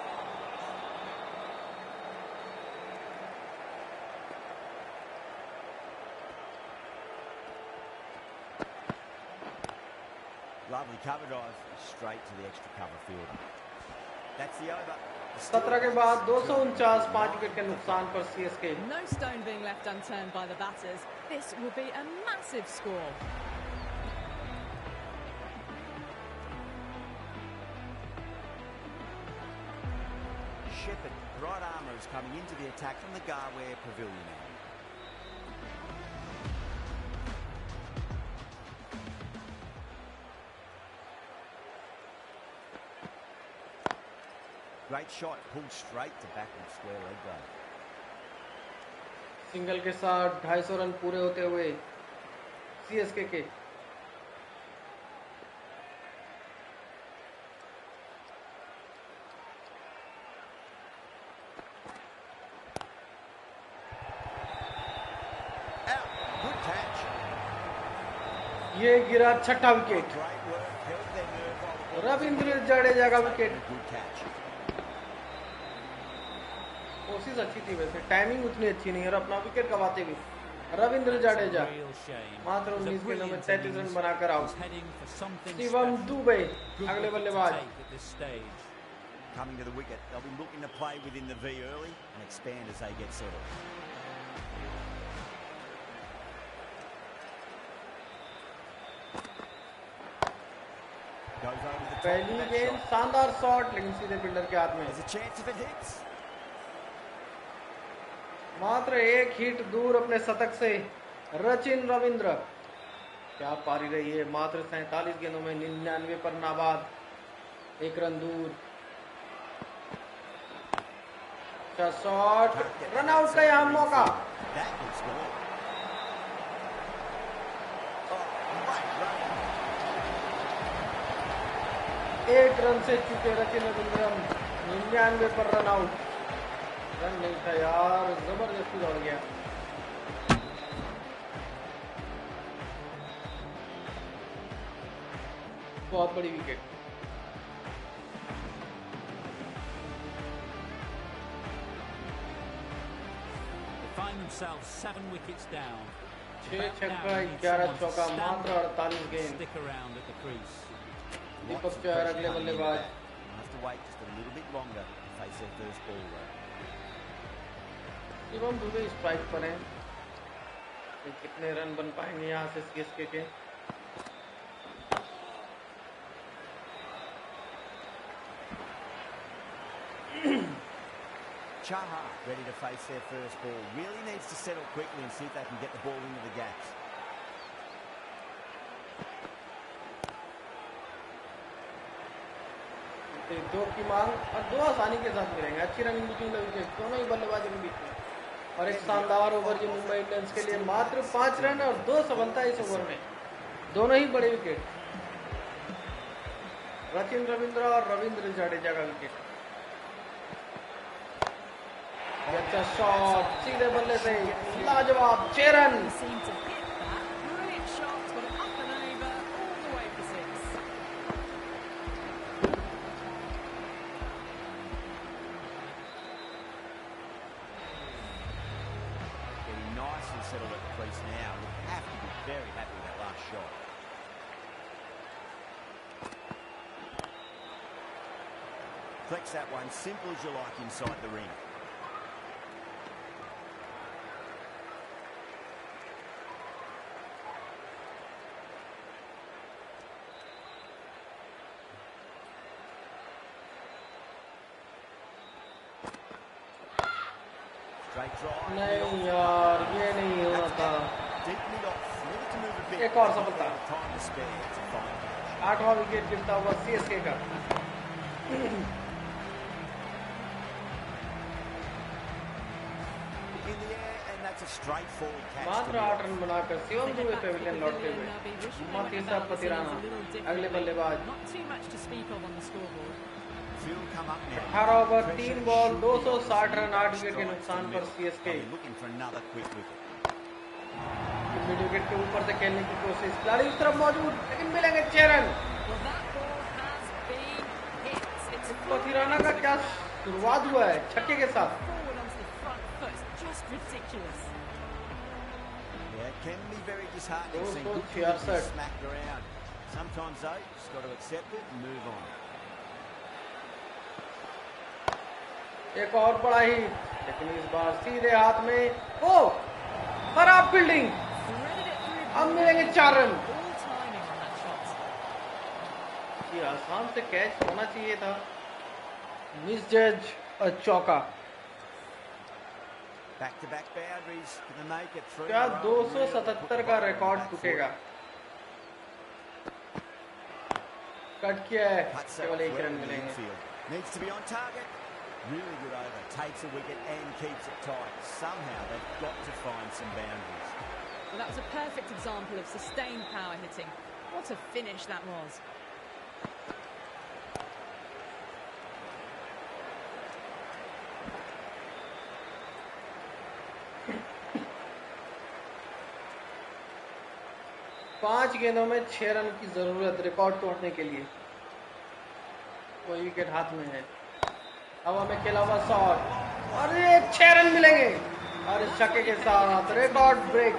Lovely cover drive straight to the extra cover fielder. That's the over. 17 के बाद 249, 5 विकेट के नुकसान पर CSK. No stone being left unturned by the batters. This will be a massive score. Shepherd, right armour, is coming into the attack from the Garware Pavilion end. Great shot, pulled straight to backward square leg though. Single के साथ 250 रन पूरे होते हुए सीएसके के। Out, good catch. ये गिरा छठा wicket. Great work, held their nerve while the ball Ravindra Jadeja का विकेट। good catch. कोशिश अच्छी थी, वैसे टाइमिंग उतनी अच्छी नहीं है और अपना विकेट गवाते भी। रविंद्र जडेजा मात्र 19 गेंदों में 33 रन बनाकर आउट। शिवम दुबे अगले बल्लेबाज। Coming to the wicket, they'll be looking to play within the V early and expand as they get settled. Goes over the top पहली of that गेंद shot. शानदार शॉट, लेकिन सीधे फील्डर के हाथ में। There's a chance if it hits. मात्र 1 हिट दूर अपने शतक से रचिन रविंद्र। क्या पारी रही है, मात्र 47 गेंदों में 99 पर नाबाद, 1 रन दूर। अच्छा शॉट, रन आउट का यहाँ मौका। That could score. Oh, great run. 1 run से चुके रचिन रविंद्र, 99 पर रन आउट। रन नहीं था यार, जबरदस्ती दौड़ गया। बहुत बड़ी wicket. They find themselves 7 wickets down. 6 छक्का 11 चौका मात्र 48 गेंद। Stick around at the crease. Deepak Chahar अगले बल्लेबाज। शिवम दुबे स्ट्राइक पर हैं। कितने रन बन पाएंगे यहाँ से सीएसके के? Chaha ready to face their first ball. Really needs to settle quickly and see if they can get the ball into the gaps. दो की मांग और 2 आसानी के साथ मिलेंगे। अच्छी रनिंग बिटवीन द विकेट दोनों ही बल्लेबाजों के बीच में, और एक शानदार ओवर जो मुंबई इंडियंस के लिए मात्र 5 रन और 2 सफलता इस ओवर में, दोनों ही बड़े विकेट। सचिन रविंद्र और रविंद्र जडेजा का विकेट। अच्छा शॉट सीधे बल्ले से लाजवाब 6 run. Settled at the crease now. We'll have to be very happy with that last shot. Flex that one, simple as you like inside the ring. नहीं यार, ये नहीं होना था। एक और सफलता। 8वां विकेट गिरता हुआ सीएसके का। मात्र 8 रन बनाकर शिवम दुबे पेविलियन लौटते हुए। मतीसा पतिराना अगले बल्लेबाज। 18 ओवर 3 बॉल 260 रन 8 विकेट के नुकसान पर सीएसके। मिड विकेट के ऊपर से खेलने की कोशिश, खिलाड़ी उस तरफ मौजूद, लेकिन मिलेंगे 6 रन। पतिराना का क्या शुरुआत हुआ है छक्के के साथ। एक और बड़ा ही, लेकिन इस बार सीधे हाथ में। ओ खराब फील्डिंग, अब मिलेंगे 4 रन। ये आसान से कैच होना चाहिए था, मिस जज और चौका। क्या 277 का रिकॉर्ड टूटेगा? कट किया है, केवल 1 रन मिलेंगे। Really good over, takes a wicket and keeps it tight. Somehow they've got to find some boundaries. Well, that was a perfect example of sustained power hitting. What a finish that was. पांच गेंदों में 6 रन की जरूरत रिकॉर्ड तोड़ने के लिए। कोई विकेट हाथ में है, हवा में खेला हुआ शॉट और ये 6 रन मिलेंगे और इस छक्के के साथ रिकॉर्ड ब्रेक।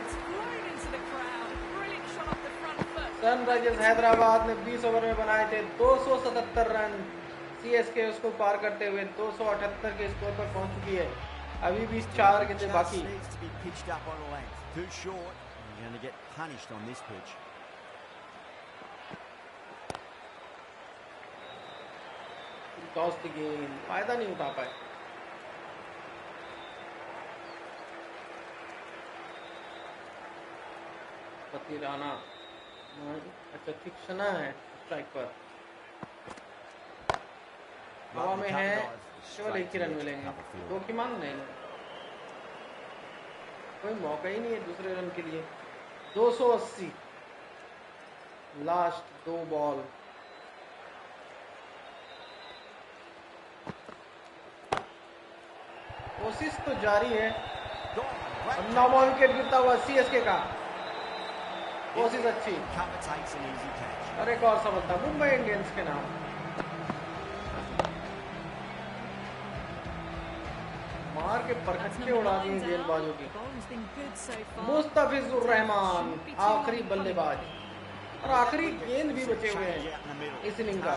सनराइजर्स हैदराबाद ने 20 ओवर में बनाए थे 277 रन। सीएसके उसको पार करते हुए 278 के स्कोर पर पहुंच चुकी है। अभी भी 4 गेंदें बाकी। टॉस की गेंद, फायदा नहीं उठा पाए। पतिराना, अच्छा तीक्ष्णा है स्ट्राइक पर, हवा में है, केवल 1 ही रन मिलेंगे। 2 की मांग नहीं, कोई मौका ही नहीं है दूसरे रन के लिए। 280 लास्ट 2 बॉल। कोशिश तो जारी है। 9वां विकेट गिरता हुआ सीएसके का। कोशिश अच्छी और एक और सफलता मुंबई इंडियंस के नाम। मार के परखच्चे उड़ा दिए गेंदबाजों की। मुस्तफिजुर रहमान आखिरी बल्लेबाज और आखिरी गेंद भी बचे हुए हैं इस इनिंग का।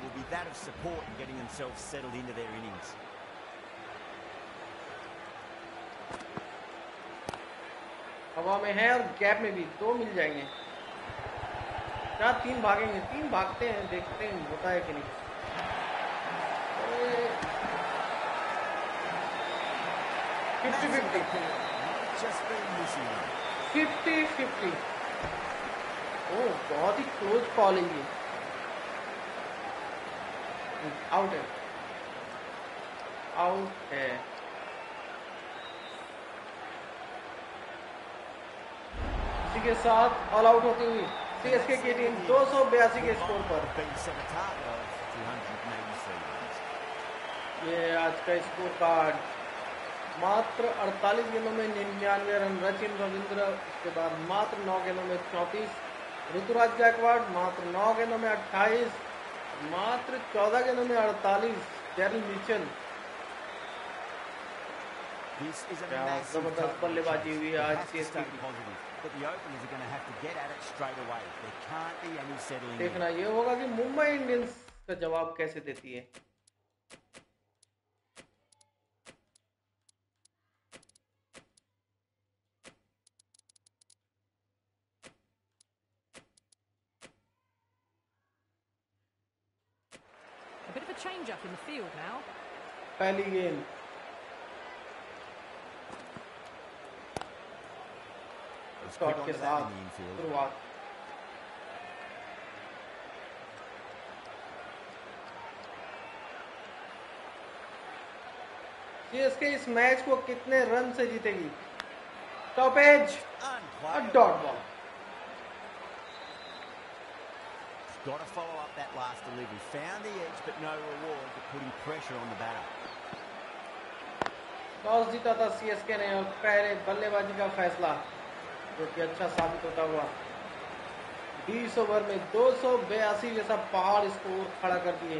हवा में है और गैप में भी 2 मिल जाएंगे। क्या 3 भागेंगे? 3 भागते हैं, देखते हैं होता है कि नहीं। 50-50 ओह बहुत ही क्लोज कॉल है ये। आउट है, आउट है। इसी के साथ ऑल आउट होती हुई सीएसके की टीम 282 के स्कोर पर। ये आज का स्कोर कार्ड। मात्र 48 गेंदों में 99 रन रचिन रविंद्र, उसके बाद मात्र 9 गेंदों में 34 ऋतुराज गायकवाड़, मात्र 9 गेंदों में 28, मात्र 14 गेंदों में 48 डेरिल मिचेल। जबरदस्त बल्लेबाजी हुई आज सीएसके की। देखना ये होगा कि मुंबई इंडियंस का जवाब कैसे देती है। A bit of a change up in the field now. पहली गेंद शॉट के साथ शुरुआत। सीएसके इस मैच को कितने रन से जीतेगी? टॉपेज और dot ball. Got to follow up that last delivery. Found the edge, but no reward for putting pressure on the batter. Toss जीता था सीएसके ने और पहले बल्लेबाजी का फैसला जो कि अच्छा साबित होता हुआ 20 ओवर में 282 जैसा पहाड़ स्कोर खड़ा कर दिए।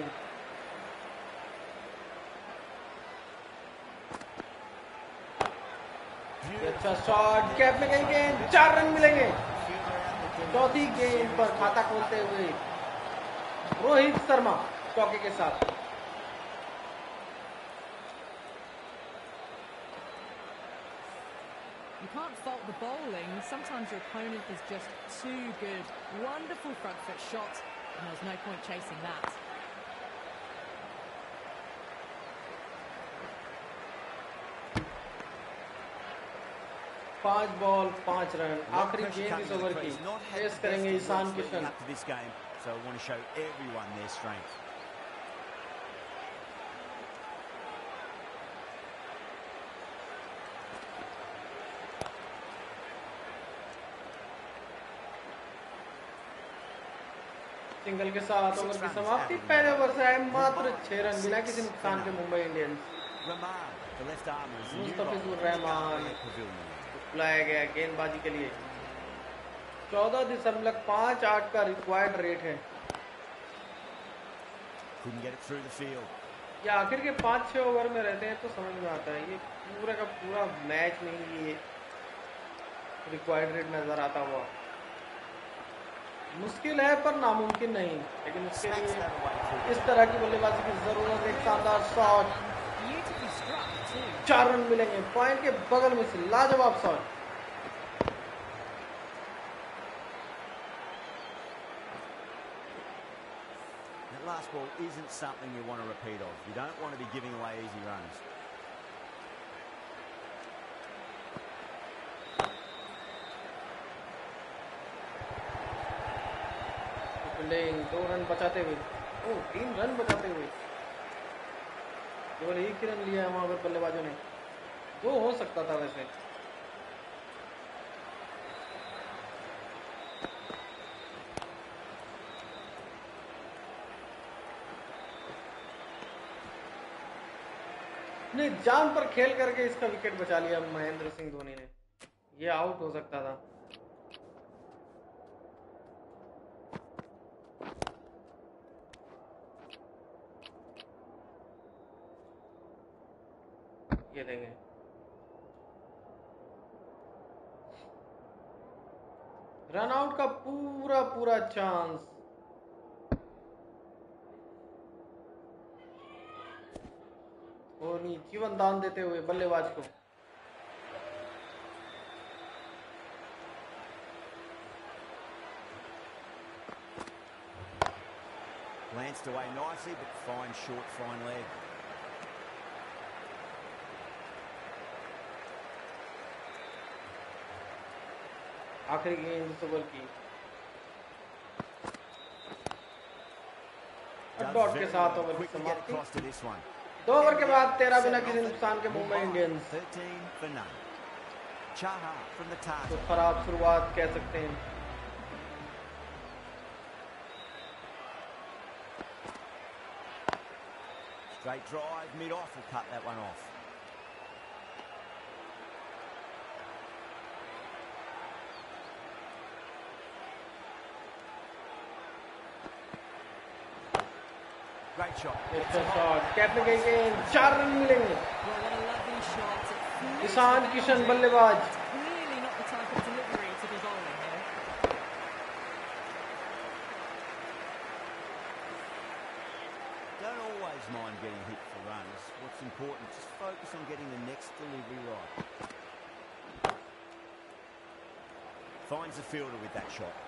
अच्छा शॉट, कैप में गई गेंद, 4 रन मिलेंगे। चौथी गेंद पर खाता खोलते हुए रोहित शर्मा चौके के साथ। You can't fault the bowling. Sometimes your opponent is just too good. Wonderful front foot shot, and there's no point chasing that. पांच बॉल 5 रन, आखिरी गेंद इस ओवर की। फेस करेंगे Ishan Kishan. So I want to show everyone their strength. Single के साथ ओवर की समाप्ति। पहले ओवर से आए मात्र 6 रन बिना किसी नुकसान के मुंबई इंडियंस। मुस्तफिजुर रहमान बुलाया गया गेंदबाजी के लिए। 14.58 का रिक्वायर्ड रेट है। ये आखिर के 5-6 ओवर में रहते हैं तो समझ में आता है। ये पूरा का पूरा मैच नहीं ये रिक्वायर्ड रेट नजर आता हुआ। मुश्किल है पर नामुमकिन नहीं, लेकिन उसके लिए इस तरह की बल्लेबाजी की जरूरत है। एक शानदार शॉट, 4 रन मिलेंगे। पॉइंट के बगल में से लाजवाब shot. Last ball isn't something you want to repeat of. You don't want to be giving away easy runs. Fielding 2 run बचाते हुए, 3 रन बचाते हुए केवल 1 ही रन लिया है वहां पर बल्लेबाजों ने। 2 हो सकता था वैसे। नहीं, जान पर खेल करके इसका विकेट बचा लिया महेंद्र सिंह धोनी ने। ये आउट हो सकता था। ये देंगे। रन आउट का पूरा चांस। और जीवन दान देते हुए बल्लेबाज को। Glanced away nicely, but fine short, fine leg. आखिरी गेंद इस ओवर की डॉट के साथ ओवर की समाप्ति। 2 ओवर के बाद 13 बिना किसी नुकसान के मुंबई इंडियंस। तो खराब शुरुआत कह सकते हैं। Straight drive, mid-off will cut that one off. Great shot. अच्छा शॉट, कैप में गई गेंद, 4 रन मिलेंगे। ईशान किशन बल्लेबाज। Mind getting hit for runs. What's important, just focus on getting the next delivery right. Finds the fielder with that shot.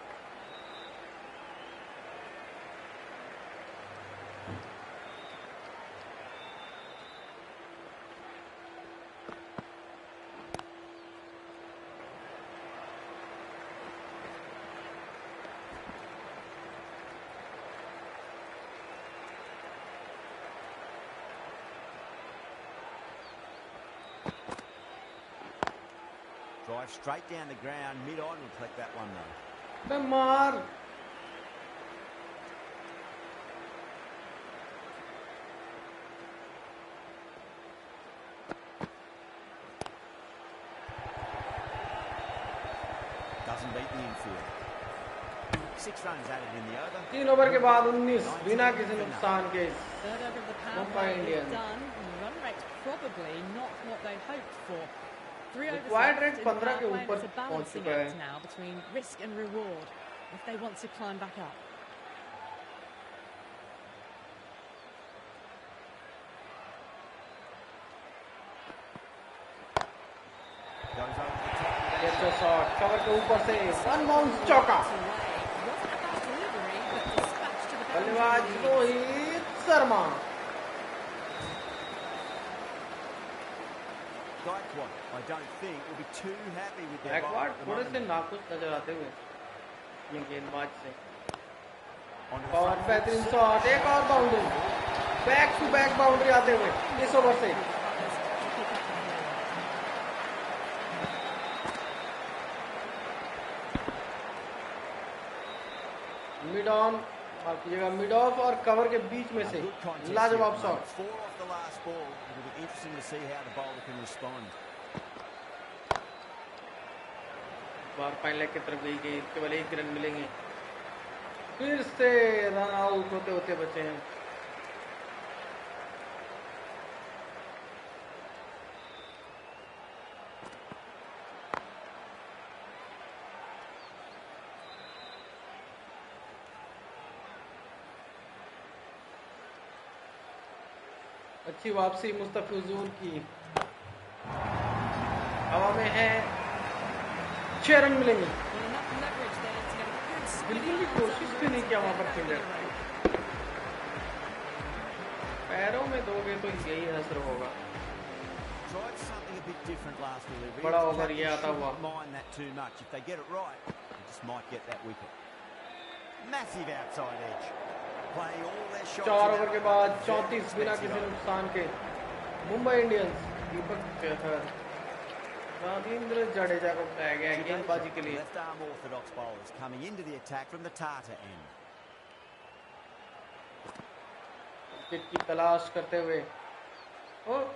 Drive straight down the ground, mid-on will collect that one though. Bemar. Doesn't beat the infield. 6 runs added in the over. 3 over के बाद 19 बिना किसी नुकसान के Mumbai Indians. Probably not what they hoped for. Required rate 15 के ऊपर पहुंच चुका है। Now between risk and reward if they want to climb back up. अच्छा शॉट, कवर के ऊपर से वन बाउंस चौका। बल्लेबाज Rohit Sharma. I don't think will be too happy with their Gaikwad थोड़े से नाखुश नजर आते हुए ये गेंदबाज से। और बेहतरीन शॉट, एक और boundary, back to back boundary आते हुए इस ओवर से। मिड ऑन, माफ कीजिएगा, मिड ऑफ और कवर के बीच में से लाजवाब शॉट। बार फाइन लेग की तरफ गई गई, केवल 1 रन मिलेंगे। फिर से रन आउट होते होते बचे हैं। अच्छी वापसी मुस्तफिजुर की। हवा में है, 6 रन मिलेंगे। बिल्कुल भी कोशिश भी नहीं किया वहां पर फील्डर। पैरों में दोगे तो यही हसर होगा। बड़ा ओवर ये आता हुआ। 4 ओवर के बाद 34 बिना किसी नुकसान के मुंबई इंडियंस। दीपक चहर, रविंद्र जडेजा को उठाया गया गेंदबाजी के लिए। विकेट की तलाश करते हुए और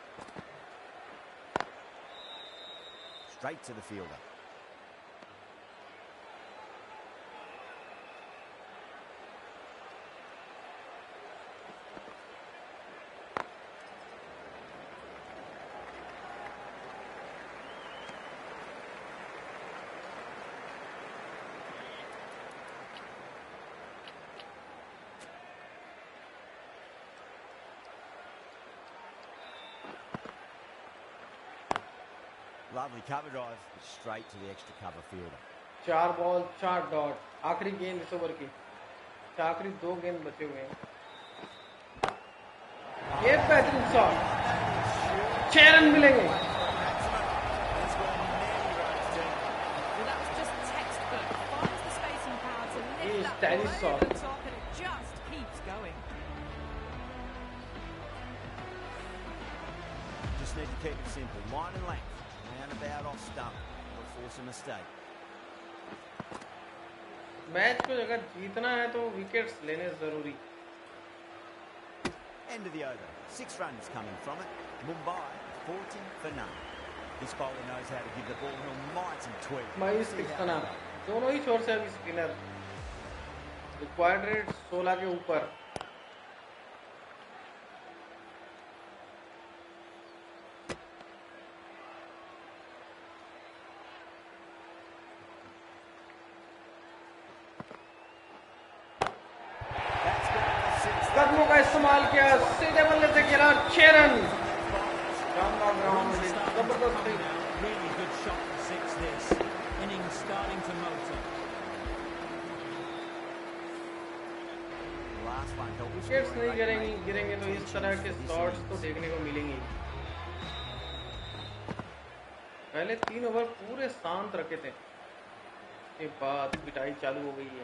straight to the fielder. Lovely cover drive, straight to the extra cover fielder. 4 ball 4 dot, आखिरी गेंद इस ओवर की, आखिरी 2 गेंद बचे हुए हैं। ये बेहतरीन शॉट, 6 रन मिलेंगे। Stylish shot. Just keeps going. Just need to keep it simple. Line and length. Roundabout off stump. Or force a mistake. Match को अगर जीतना है तो विकेट्स लेने जरूरी। End of the over. 6 runs coming from it. Mumbai 40 for none. This bowler knows how to give the ball an almighty tweak. Maheesh तिक्सना दोनों ही छोर से अभी स्पिनर। रिक्वायर्ड रेट 16 के ऊपर। कदमों का इस्तेमाल किया, सीधे बल्ले से खेला, 6 रन। शानदार ग्राउंड, जबरदस्त। Really good shot for 6 this. Innings starting to motor. Wickets नहीं गिरेंगे तो इस तरह के शॉट्स तो देखने को मिलेंगे। पहले 3 ओवर पूरे शांत रखे थे, उसके बाद पिटाई चालू हो गई है।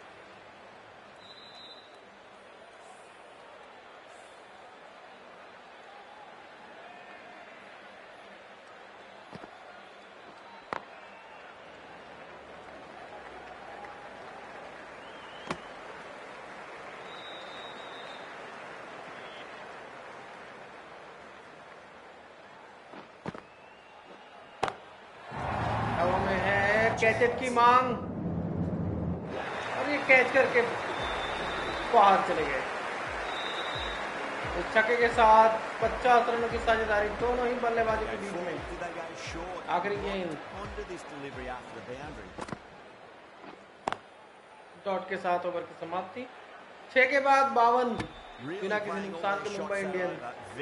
कैचेट की मांग और ये कैच करके बाहर चले गए। छक्के के साथ 50 रनों की साझेदारी दोनों ही बल्लेबाजों के बीच में। आखिरी गेंद डॉट के साथ ओवर की समाप्ति। 6 के बाद 52 बिना किसी नुकसान के Mumbai Indians.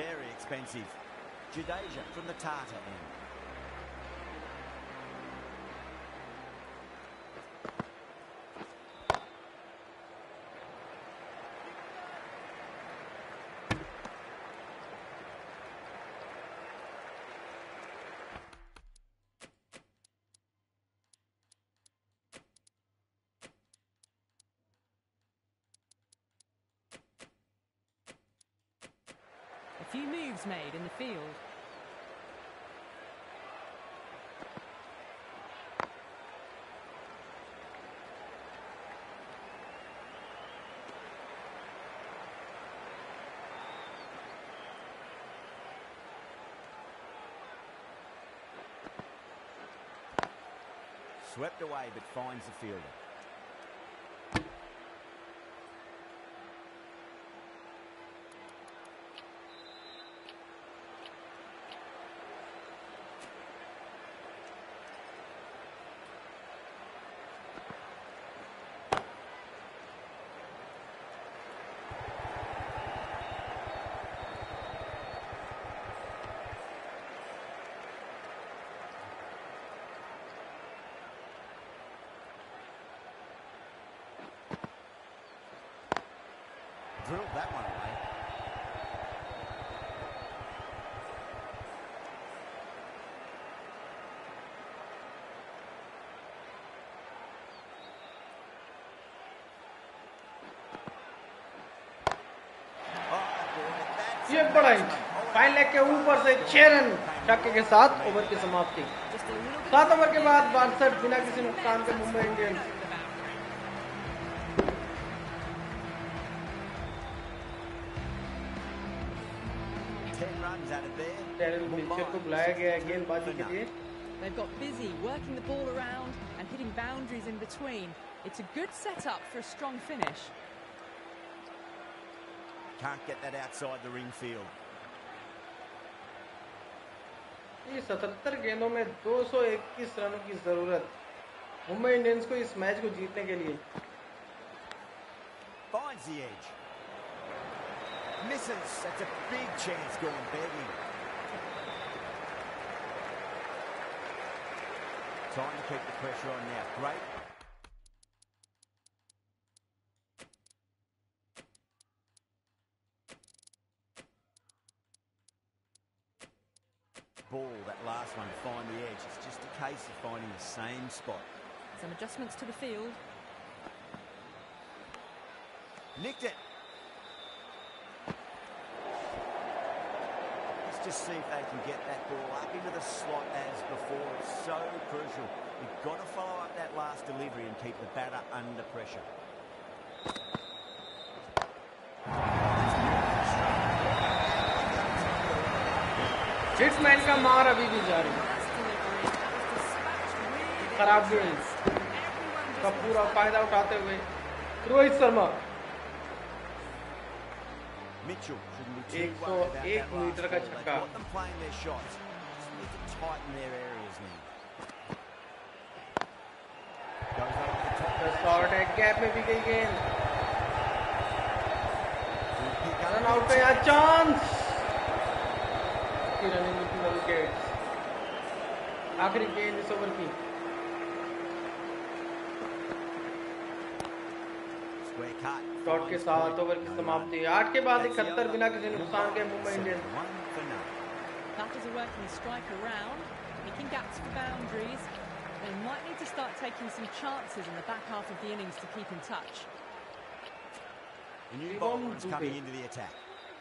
A few moves made in the field. Swept away but finds the fielder. Drilled that one away. ये बड़ा ही फाइन लेग के ऊपर से 6 रन छक्के के साथ ओवर की समाप्ति। 7 ओवर के बाद 62 बिना किसी नुकसान के मुंबई इंडियंस। डेरिल मिचेल को बुलाया गया है गेंदबाजी के लिए। They've got busy working the ball around and hitting boundaries in between. It's a good setup for a strong finish. Can't get that outside the ring field. ये 77 गेंदों में 221 रनों की जरूरत मुंबई इंडियंस को इस मैच को जीतने के लिए। Finds the edge. Misses. That's a big chance going begging. Time to keep the pressure on now. Great. Ball, that last one, to find the edge. It's just a case of finding the same spot. Some adjustments to the field. Nicked it. Let's just see if they can get that ball up into the slot as before. It's so crucial. You've got to follow up that last delivery and keep the batter under pressure. हिट्समैन का मार अभी भी जारी है। खराब गेंद का पूरा फायदा उठाते हुए रोहित शर्मा 101 मीटर का छक्का। शॉट है, गैप में भी गई गेंद, रन आउट का यहाँ चांस। रनिंग विकेट्स, आखिरी गेंद इस ओवर की। शॉट के साथ ओवर की समाप्ति। 8 के बाद 71 बिना किसी नुकसान के Mumbai Indians. Batters are working the strike around, making gaps for boundaries. They might need to start taking some chances in the back half of the innings to keep in touch. The new bowler is coming into the attack.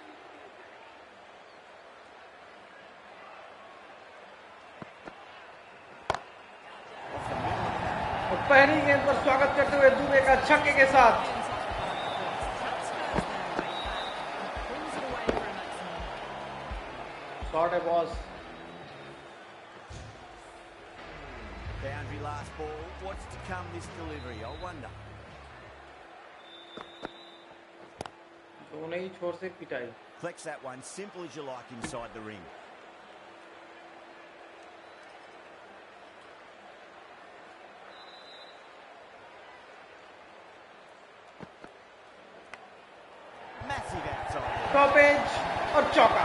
पहली गेंद पर स्वागत करते हुए दुबे का छक्के के साथ शॉट है boss. Boundary last ball. What's to come this delivery? I wonder. दोनों ही छोर से पिटाई। Flex that one simple as you like inside the ring. Massive outside. स्टॉपेज और चौका।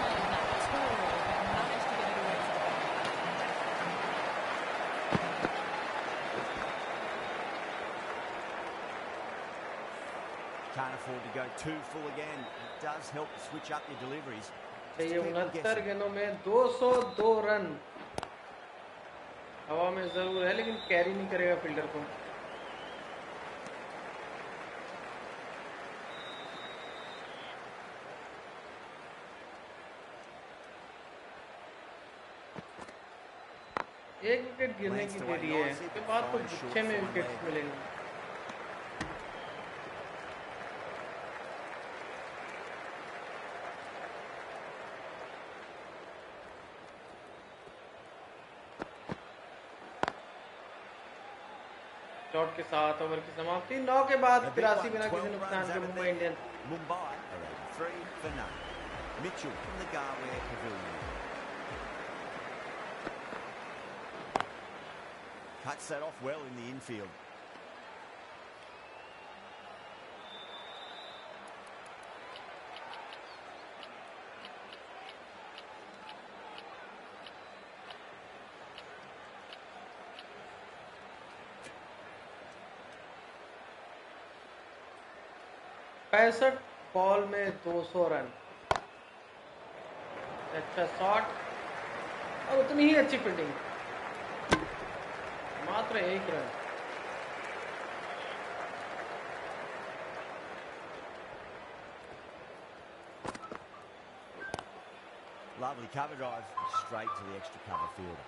Can't afford to go too full again. It does help to switch up your deliveries. चाहिए 69 गेंदों में 202 रन। हवा में जरूर है लेकिन कैरी नहीं करेगा फील्डर को। एक विकेट गिरने की देरी है, इसके बाद तो गुच्छे में विकेट्स मिलेंगे। शॉट के साथ ओवर की समाप्ति। 9 के बाद 83 बिना किसी नुकसान के Mumbai Indians. Mumbai are 3 for none. Mitchell from the Garware Pavilion. Cuts that off well in the infield. पैंसठ बॉल में 200 रन। अच्छा शॉट और उतनी ही अच्छी फील्डिंग, मात्र 1 run. Lovely cover drive straight to the extra cover fielder.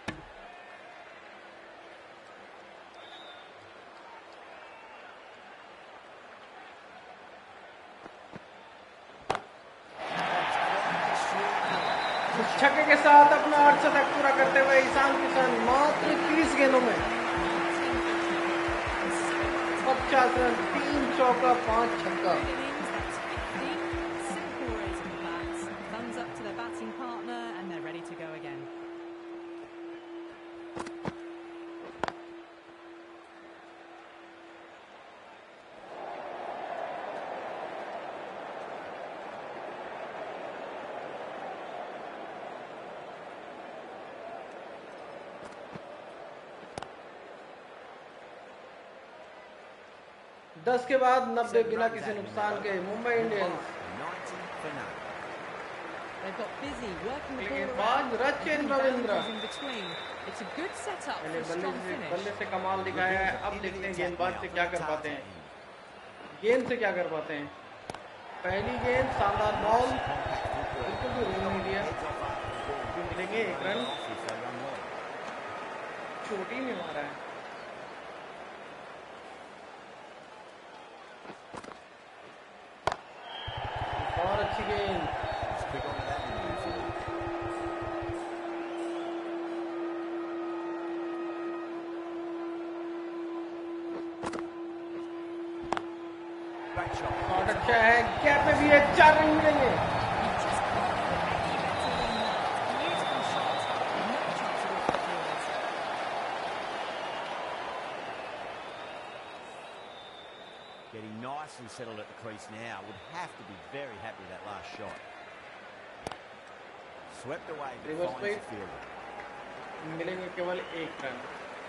छक्के के साथ अपना 8 शतक पूरा करते हुए ईशान किशन मात्र 30 गेंदों में 50 रन, 3 चौका, 5 छक्का। Thumbs up to their batting partner and they're ready to go again. 10 के बाद 90 बिना किसी नुकसान के Mumbai Indians. They've got busy working the लेकिन ball बाद Rachin Ravindra in between. It's a good setup for a strong finish. बल्ले से कमाल दिखाया है। अब देखते हैं गेंदबाज से क्या कर पाते हैं, गेंद से क्या कर पाते हैं। पहली गेंद शानदार बॉल, बिल्कुल भी रोक नहीं दिया, मिलेंगे 1 रन, छोटी में मारा है। और अच्छी गेंद, शॉट अच्छा है, कैप में भी है, 4 रन मिलेंगे। Getting nicely settled at the crease now. Would have to be very happy with that last shot. Swept away, but Reverse finds the fielder. मिलेंगे केवल 1 रन।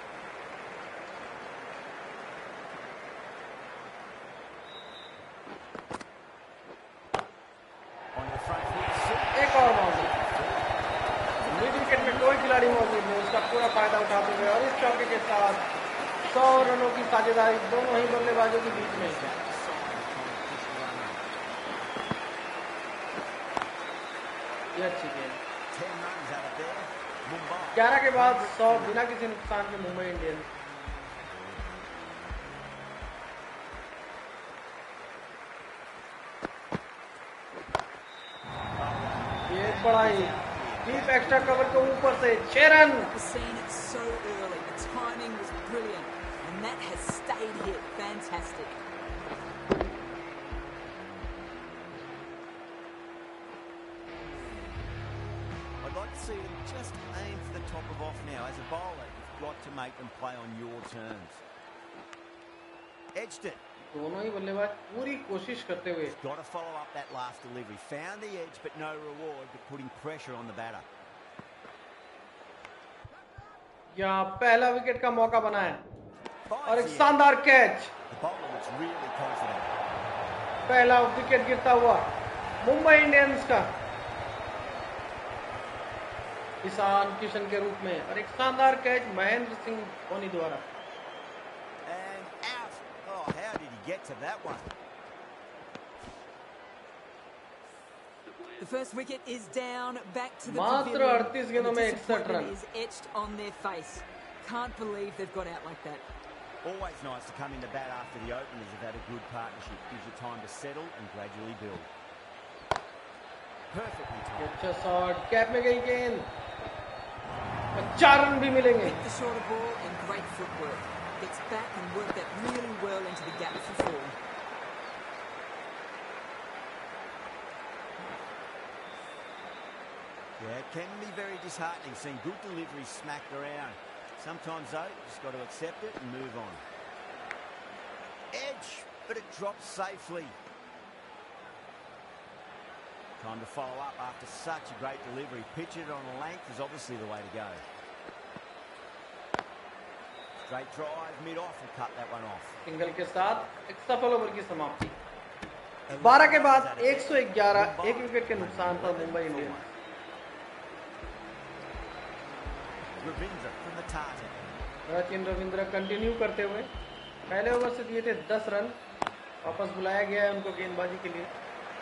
एक और बाउंड्री, मिड विकेट में कोई खिलाड़ी मौजूद नहीं, उसका पूरा फायदा उठाते हुए और इस चौके के साथ 100 रनों की साझेदारी दोनों ही बल्लेबाजों के बीच में है। ये अच्छी गेंद, 11 के बाद 100 बिना किसी नुकसान के मुंबई इंडियंस। ये बड़ा ही डीप एक्स्ट्रा कवर के ऊपर से 6 run. I'd like to see them just aim for the top of off now. As a bowler, you've got to make them play on your terms. Edged it. दोनों ही बल्लेबाज पूरी कोशिश करते हुए। Got to follow up that last delivery. Found the edge, but no reward, but putting pressure on the batter. यहाँ पहला विकेट का मौका बनाया और एक शानदार catch. The bowler looks really confident. पहला विकेट गिरता हुआ मुंबई इंडियंस का ईशान किशन के रूप में, और एक शानदार कैच महेंद्र सिंह धोनी द्वारा। And out. Oh, how did he get to that one? The first wicket is down, back to the मात्र pavilion. 38 गेंदों में 61 run. Is etched on their face. Can't believe they've got out like that. Always nice to come into bat after the openers have had a good partnership. Gives you time to settle and gradually build. Perfectly timed. अच्छा शॉट, कैप में गई गेंद, 4 रन भी मिलेंगे। Hit the shorter ball and great footwork. Gets back and worked that really well into the gap for 4. Yeah, it can be very disheartening seeing good deliveries smacked around. Sometimes though, you just got to accept it and move on. Edge, but it drops safely. Time to follow up after such a great delivery. Pitch it on a length is obviously the way to go. Straight drive, mid-off and cut that one off. Single के साथ एक सफल ओवर की समाप्ति। 12 के बाद 111, 1 विकेट के नुकसान पर Mumbai Indians. Ravindra from the target. Rachin Ravindra continue करते हुए पहले ओवर से दिए थे 10 रन, वापस बुलाया गया है उनको गेंदबाजी के लिए।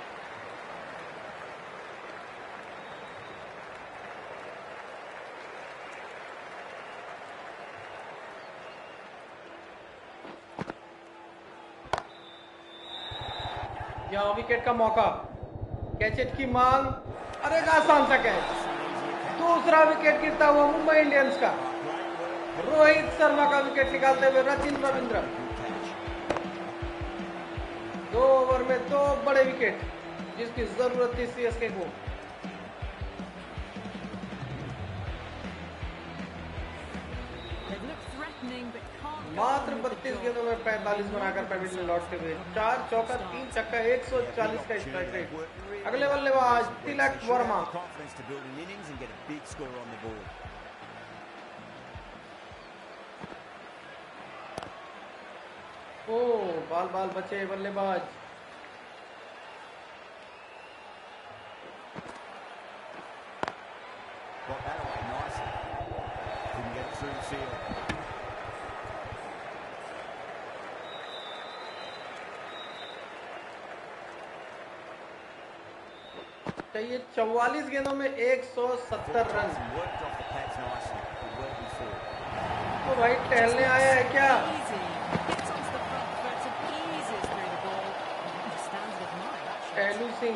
यहाँ विकेट का मौका, कैचेट की मांग और एक आसान सा कैच। दूसरा विकेट गिरता हुआ मुंबई इंडियंस का, रोहित शर्मा का विकेट निकालते हुए रचिन रविंद्र। 2 ओवर में 2 बड़े विकेट जिसकी जरूरत थी सीएसके को। मात्र 32 गेंदों में 45 बनाकर पैविलियन में लौटते हुए 4 चौका 3 छक्का 140 का स्ट्राइक रेट। अगले बल्लेबाज तिलक वर्मा। ओ बाल बाल बचे बल्लेबाज। Got that away nicely. Couldn't get it through the field. चाहिए 44 गेंदों में 170 रन। तो भाई टहलने आया है क्या? टहलू सिंह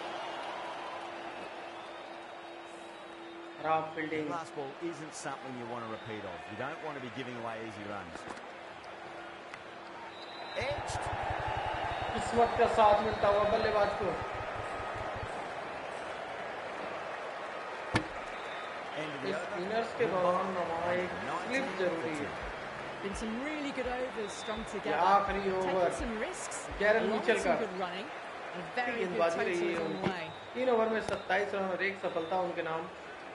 खराब fielding. Last ball isn't something you want to repeat of. You don't want to be giving away easy runs. Edged. किस्मत का साथ मिलता हुआ बल्लेबाज को। स्पिनर्स के दौरान एक स्लिप जरूरी है। Been some really good overs strung together. आखिरी ओवर some risks. गैरन मिचेल का good running. A very good गेंदबाजी रही है total on the उनकी। way. 3 ओवर में 27 रन और 1 सफलता उनके नाम।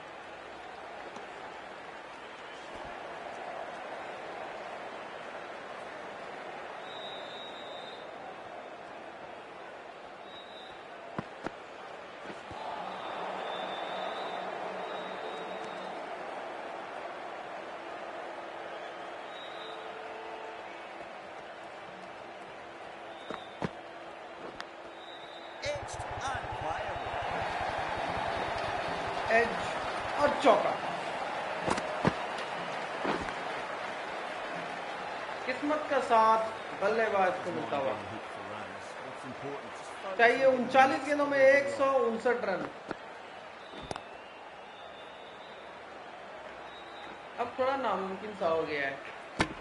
एज और चौका। किस्मत का साथ बल्लेबाज को मिलता हुआ। चाहिए 39 गेंदों में 159 रन। अब थोड़ा नामुमकिन सा हो गया है।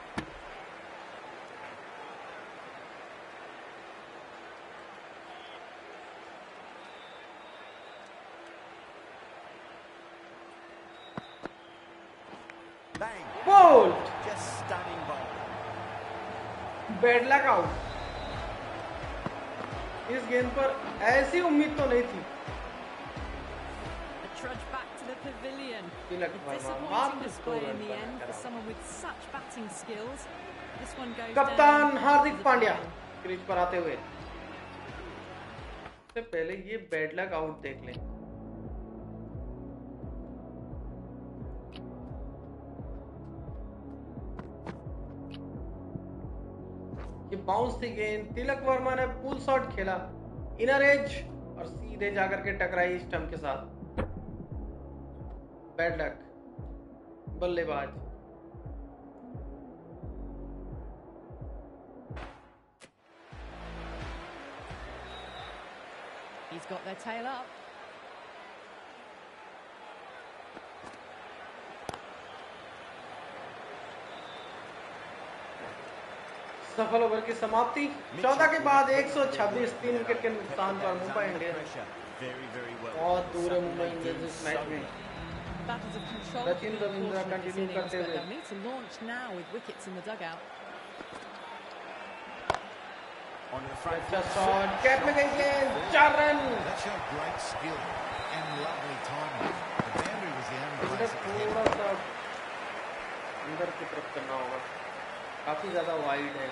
Bowled bad luck out. इस गेंद पर ऐसी उम्मीद तो नहीं थी। कप्तान हार्दिक पांड्या क्रीज पर आते हुए। इससे पहले ये बैड लक आउट देख लें। ये बाउंस थी गेंद। तिलक वर्मा ने पुल शॉट खेला इनर एज और सीधे जाकर के टकराई स्टंप के साथ। बैड लक बल्लेबाज। He's got their tail up. सफल ओवर की समाप्ति। 14 के बाद 126 3 विकेट के नुकसान पर मुंबई इंडियंस बहुत दूर है। मुंबई इंडियंस इस मैच में। सचिन रविंद्र कंटिन्यू करते हुए। अच्छा शॉट, कैप में गई गेंद, 4 रन। थोड़ा सा अंदर की तरफ करना होगा, काफी ज्यादा वाइड है।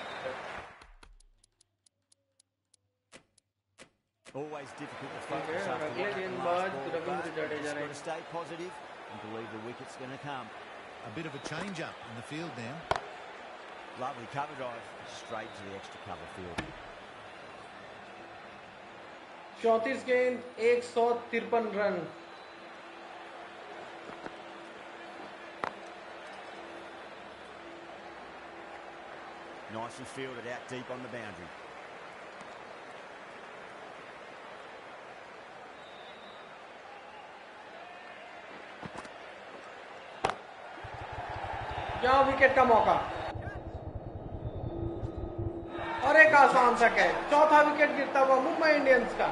Always difficult to focus after what happened last ball, but just got to stay positive and believe the wicket's going to come. A bit of a change up in the field now. Lovely cover drive straight to the extra cover field. 34 गेंद 153 run. Nicely fielded out deep on the boundary. यहाँ विकेट का मौका और एक आसान सा कैच। चौथा विकेट गिरता हुआ मुंबई इंडियंस का।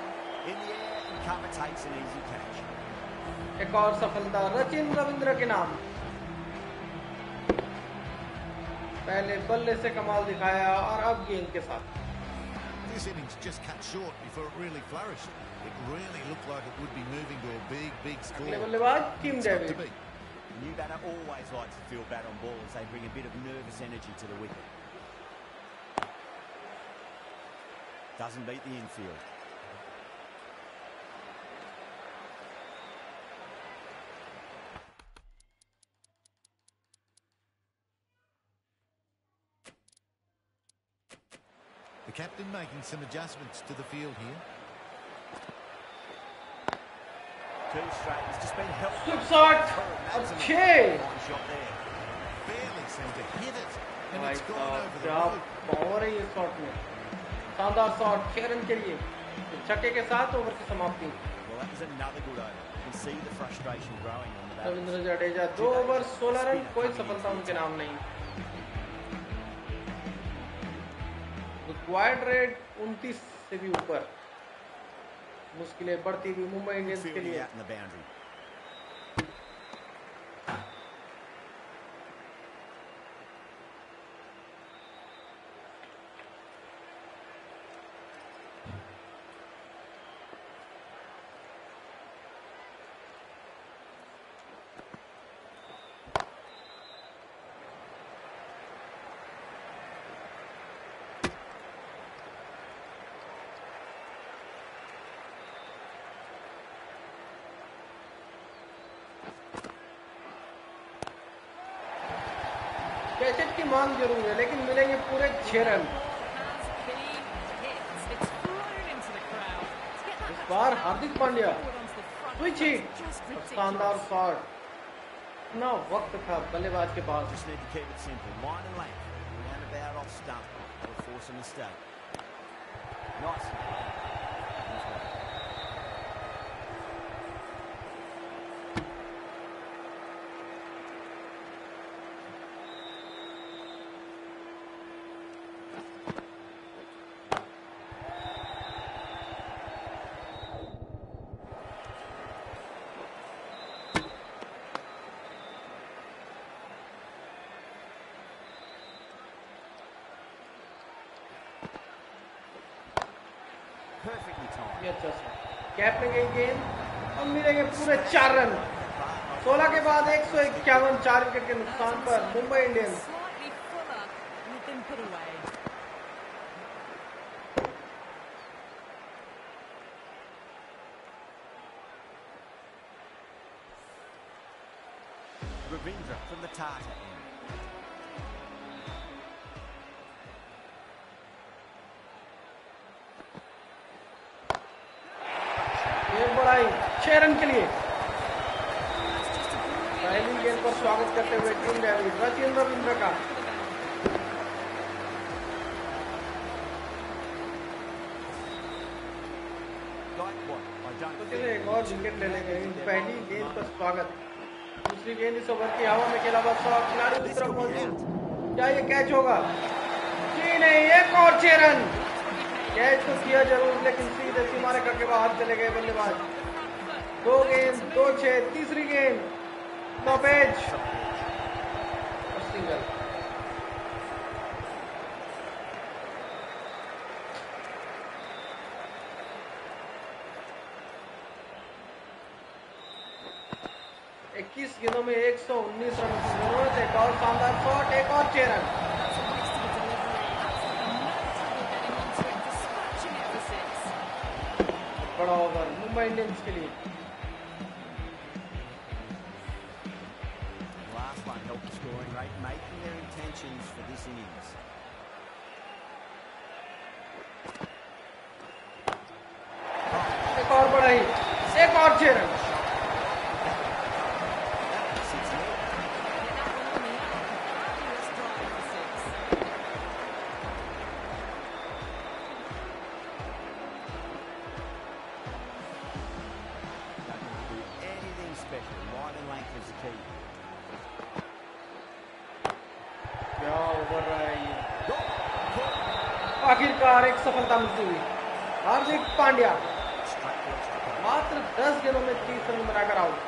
एक और सफलता सचिन रविंद्र के नाम। पहले बल्ले से कमाल दिखाया और अब गेंद के साथ। This innings just cut short before it really flourished. It really looked like it would be moving to a big score. बल्लेबाज Tim David. New batter always likes to feel bat on ball as they bring a bit of nervous energy to the wicket. Doesn't beat the infield. The captain making some adjustments to the field here. Two straight. He's just been helped. Good shot. Okay. Shot there. Barely seemed to hit it. And भाई it's gone साहब over the क्या road. पावर है ये शॉट में, शानदार शॉट, 6 रन के लिए छक्के के साथ ओवर की समाप्ति। Well, that was another good over. You can see the frustration growing on the bat. Ravindra Jadeja 2 over 16 run, कोई सफलता उनके नाम नहीं। रिक्वायर्ड रेट 29 से भी ऊपर, मुश्किलें बढ़ती हुई मुंबई इंडियंस के लिए। Out in the boundary. Cachet की मांग जरूर है, लेकिन मिलेंगे पूरे 6 रन। इस बार हार्दिक पांड्या स्विच हिट, शानदार शॉट। इतना वक्त था बल्लेबाज के पास। Just need to keep it simple. Line and length. Roundabout off stump. Will force a mistake. Nice. Perfectly timed. ये अच्छा शॉट, कैप में गई गेंद और मिलेंगे पूरे 4 रन। 16 के बाद 151, 4 विकेट के नुकसान पर Mumbai Indians. Ravindra from the Tata end. एक बढ़ाई 6 रन के लिए। पहली गेंद पर स्वागत करते हुए टीम डेविड रचिंद्र रविंद्र का। तो चलिए एक और विकेट ले लेंगे। पहली गेंद पर स्वागत। दूसरी गेंद इस ओवर की हवा में खेला बस खिलाड़ी की तरफ मौजूद। क्या ये कैच होगा? जी नहीं, एक और 6 रन। कैच तो किया जरूर, लेकिन सीधे सीमा रेखा के बाहर चले गए बल्लेबाज। 2 गेंद 2 6, तीसरी गेंद स्टॉपेज और सिंगल। इक्कीस गेंदों में 119 रन की जरूरत है। एक और शानदार शॉट, एक और 6 रन। बड़ा ओवर मुंबई इंडियंस के लिए। Last one helped the scoring rate, making their intentions for this innings. एक और बड़ा हिट, एक और 6 रन। आखिरकार एक सफलता मिलती हुई। हार्दिक पांड्या मात्र 10 गेंदों में 30 रन बनाकर आउट।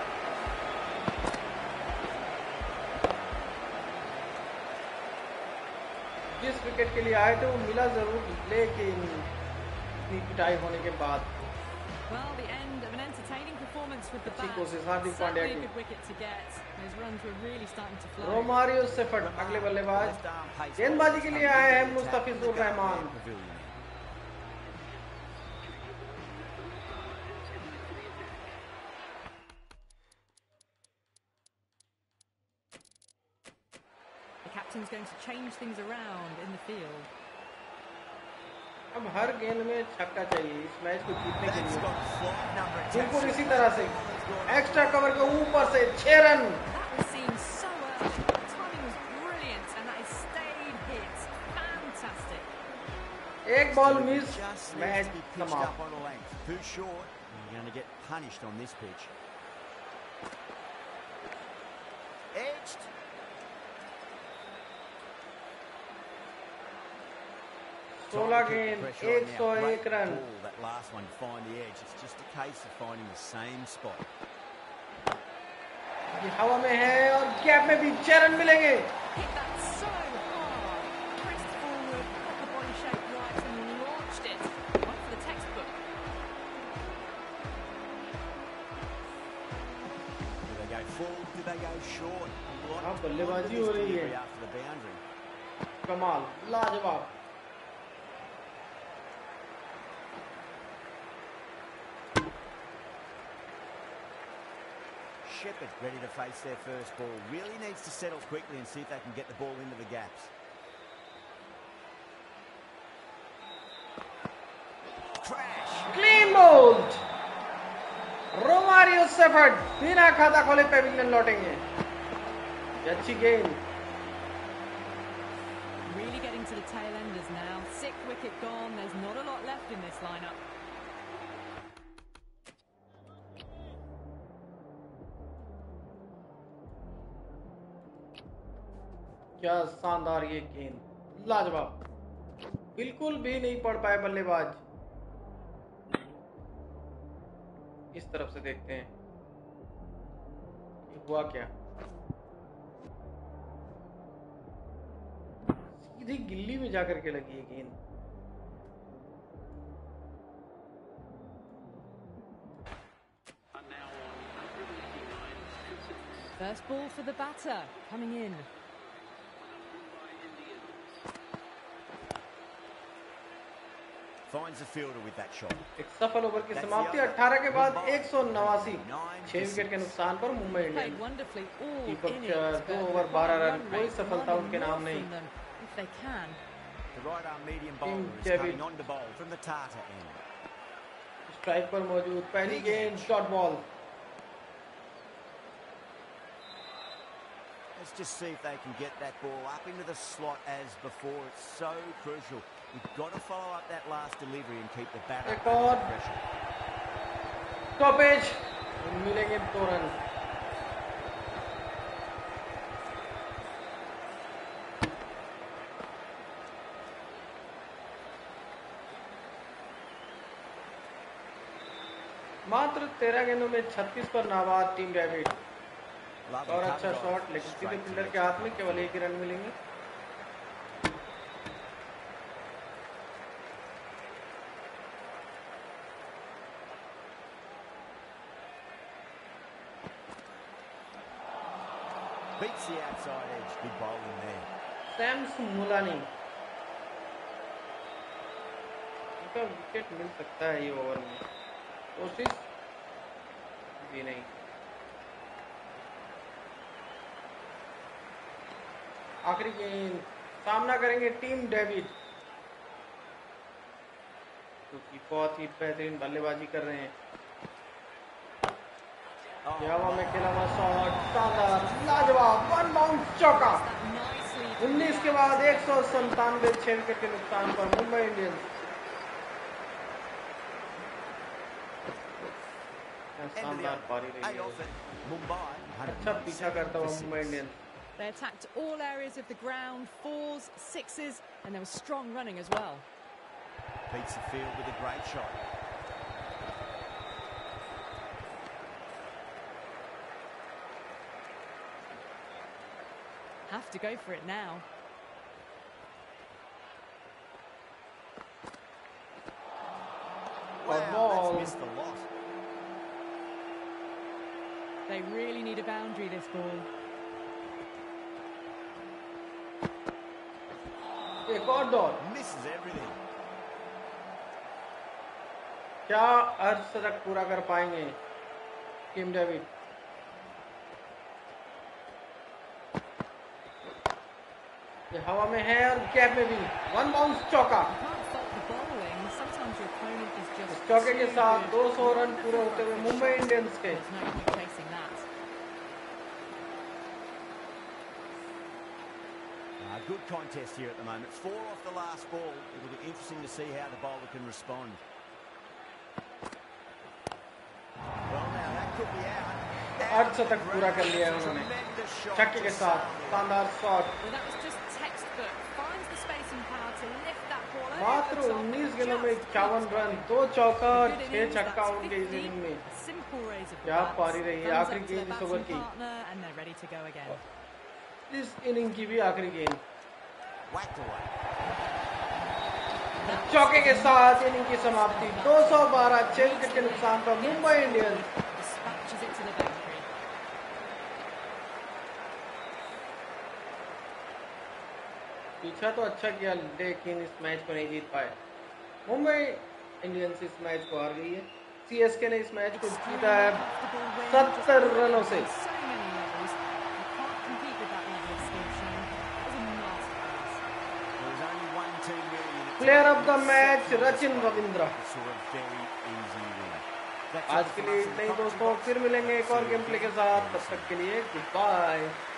जिस विकेट के लिए आए थे वो मिला जरूर, लेकिन इतनी पिटाई होने के बाद Well, the end of an entertaining performance with the अच्छी bat. कोशिश हार्दिक पांड्या Certainly a की। good wicket to get. His runs were really starting to flow. Romario Shepherd अगले बल्लेबाज। गेंदबाजी के लिए आए हैं Mustafizur Rahman. going to change things around in the field. अब हर गेंद में छक्का चाहिए इस मैच को जीतने के लिए। बिल्कुल इसी तरह से एक्स्ट्रा कवर के ऊपर से 6 रन। एक बॉल मिस, मैच समाप्त। Too short, you're going to get punished on this pitch. Edged. सोलह गेंद 101 run. That last one to find the edge. It's just a case of finding the same spot. ये हवा में है और गैप में भी 6 रन मिलेंगे। हाँ बल्लेबाजी हो रही है, कमाल, लाजवाब। Shepherd ready to face their first ball. Really needs to settle quickly and see if they can get the ball into the gaps. Crash. Clean bowled. Romario Shepherd बिना खाता खोले पेविलियन लौटेंगे। अच्छी गेंद। Really getting to the tail enders now. 6th wicket gone. There's not a lot left in this lineup. क्या शानदार ये गेंद, लाजवाब। बिल्कुल भी नहीं पड़ पाए बल्लेबाज। इस तरफ से देखते हैं हुआ क्या। सीधी गिल्ली में जाकर के लगी है गेंद। First ball for the batter coming in. Finds the fielder with that shot. एक सफल ओवर की समाप्ति। 18 के बाद 189, 6 विकेट के नुकसान पर Mumbai Indians. Deepak Chahar 2 over 12 run, कोई सफलता उनके नाम नहीं। The right arm medium bowler is coming on to bowl from the Tata end. Strike पर मौजूद पहली गेंद short ball. Let's just see if they can get that ball up into the slot as before. It's so crucial. You've got to follow up that last delivery and keep the batter under pressure. Stoppage. मिलेंगे 2 रन। मात्र 13 गेंदों में 36 पर नाबाद टीम डेविड। और अच्छा शॉट, लेकिन सीधे फील्डर के हाथ में केवल 1 ही रन मिलेंगे। Beats the outside edge. Good bowling there. Shams Mulani, उनका विकेट मिल सकता है ये ओवर में। कोशिश भी नहीं। आखिरी गेंद, सामना करेंगे टीम डेविड, क्योंकि बहुत ही बेहतरीन बल्लेबाजी कर रहे हैं। हवा में खेला हुआ शॉट, शानदार, लाजवाब, 1 बाउंस चौका। 19 के बाद 197, 6 विकेट के नुकसान पर मुंबई इंडियंस। शानदार पारी रही है, अच्छा पीछा करता हुआ Mumbai Indians. They attacked all areas of the ground, 4s, 6s, and there was strong running as well. Beats the field with a great shot. Have to go for it now. Wow, that's missed the lot. They really need a boundary this ball. एक और डॉट, Misses everything. क्या अर्धशतक पूरा कर पाएंगे टीम डेविड? ये हवा में है और गैप में भी 1 बाउंस चौका। इस चौके के साथ 200 रन पूरे होते हुए मुंबई इंडियंस के। Good contest here at the moment. 4 off the last ball. It'll be interesting to see how the bowler can respond. Well, now that could be out. अर्धशतक पूरा कर लिया है उन्होंने छक्के के साथ शानदार शॉट। मात्र 19 गेंदों में 51 रन, 2 चौका और 6 छक्का उनके इस इनिंग में। क्या पारी रही है आखिरी गेंद इस ओवर की, इस इनिंग की भी आखिरी गेंद। चौके के साथ इनिंग की समाप्ति 212 6 विकेट के नुकसान पर मुंबई इंडियंस। पीछा तो अच्छा किया लेकिन इस मैच को नहीं जीत पाए। मुंबई इंडियंस इस मैच को हार गई है। सीएसके ने इस मैच को जीता है 70 रनों से। Player of the match Rachin Ravindra. आज के लिए इतना ही दोस्तों, फिर मिलेंगे एक और गेम प्ले के साथ। तब तक के लिए गुड बाय।